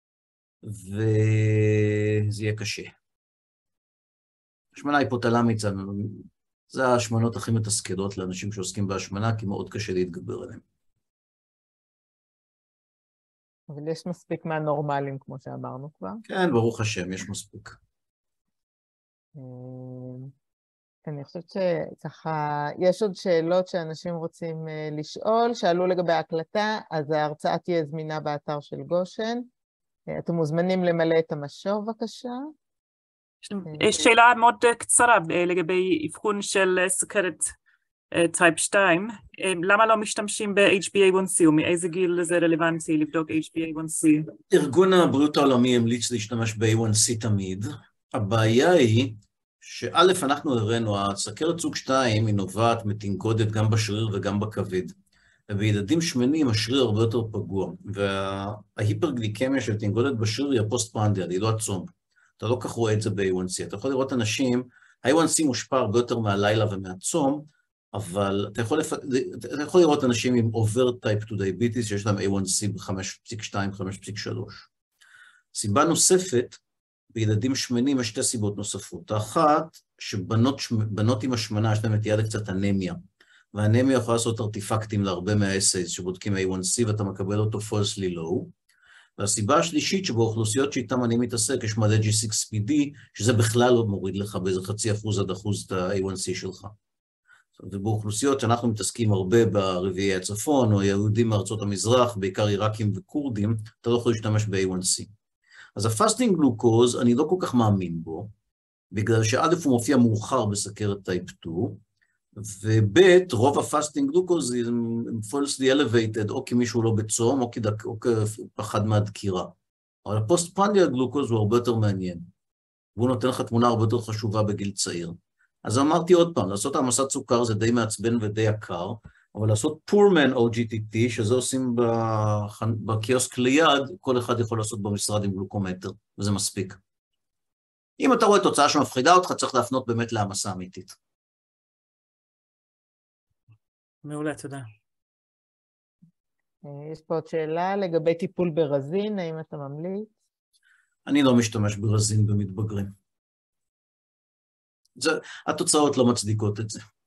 וזה יהיה קשה. השמנה היפותלמית זה ההשמנות הכי מתסכלות לאנשים שעוסקים בהשמנה, כי מאוד קשה להתגבר עליהם. אבל יש מספיק מהנורמלים, כמו שאמרנו כבר. כן, ברוך השם, יש מספיק. אני חושבת שככה, יש עוד שאלות שאנשים רוצים לשאול, שאלו לגבי ההקלטה, אז ההרצאה תהיה זמינה באתר של גושן. אתם מוזמנים למלא את המשוב, בבקשה. יש שאלה מאוד קצרה לגבי אבחון של סוכרת טייפ 2, למה לא משתמשים ב-HbA1c, ומאיזה גיל זה רלוונטי לבדוק HbA1c? ארגון הבריאות העולמי המליץ להשתמש ב-A1c תמיד. הבעיה היא שא' אנחנו הראינו, הסוכרת סוג 2 היא נובעת מתנגודת גם בשריר וגם בכבד. ובילדים שמנים השריר הרבה יותר פגוע, וההיפרגליקמיה של תנגודת בשריר היא הפוסט-פרנדיאל, היא לא הצום. אתה לא כך רואה את זה ב-A1c. אתה יכול לראות אנשים, ה-A1c מושפע הרבה יותר מהלילה ומהצום, אבל אתה יכול לראות אנשים עם over type 2 diabetes, שיש להם A1c ב-5.2, 5.3. סיבה נוספת, בילדים שמנים יש שתי סיבות נוספות. האחת, שבנות עם השמנה יש להם נטייה לקצת אנמיה, והאנמיה יכולה לעשות ארטיפקטים להרבה מה-assays שבודקים A1c ואתה מקבל אותו falsely low. והסיבה השלישית שבאוכלוסיות שאיתם אני מתעסק, יש מלא G6PD, שזה בכלל לא מוריד לך באיזה 0.5% עד 1% את ה-A1c שלך. ובאוכלוסיות שאנחנו מתעסקים הרבה ברביעי הצפון, או יהודים מארצות המזרח, בעיקר עיראקים וקורדים, אתה לא יכול להשתמש ב-A1c. אז הפסטינג גלוקוז, אני לא כל כך מאמין בו, בגלל שא' הוא מופיע מאוחר בסכרת טייפ 2, וב' רוב הפסטינג גלוקוז הם falsely elevated, או כי מישהו לא בצום, או כי פחד מהדקירה. אבל הפוסט-פרנדיאל גלוקוז הוא הרבה יותר מעניין, והוא נותן לך תמונה הרבה יותר חשובה בגיל צעיר. אז אמרתי עוד פעם, לעשות העמסת סוכר זה די מעצבן ודי יקר, אבל לעשות פורמן OGTT, שזה עושים בקיוסק ליד, כל אחד יכול לעשות במשרד עם גלוקומטר, וזה מספיק. אם אתה רואה תוצאה שמפחידה אותך, צריך להפנות באמת להעמסה אמיתית. מעולה, תודה. יש פה עוד שאלה לגבי טיפול ברזין, האם אתה ממליץ? אני לא משתמש ברזין במתבגרים. התוצאות לא מצדיקות את זה.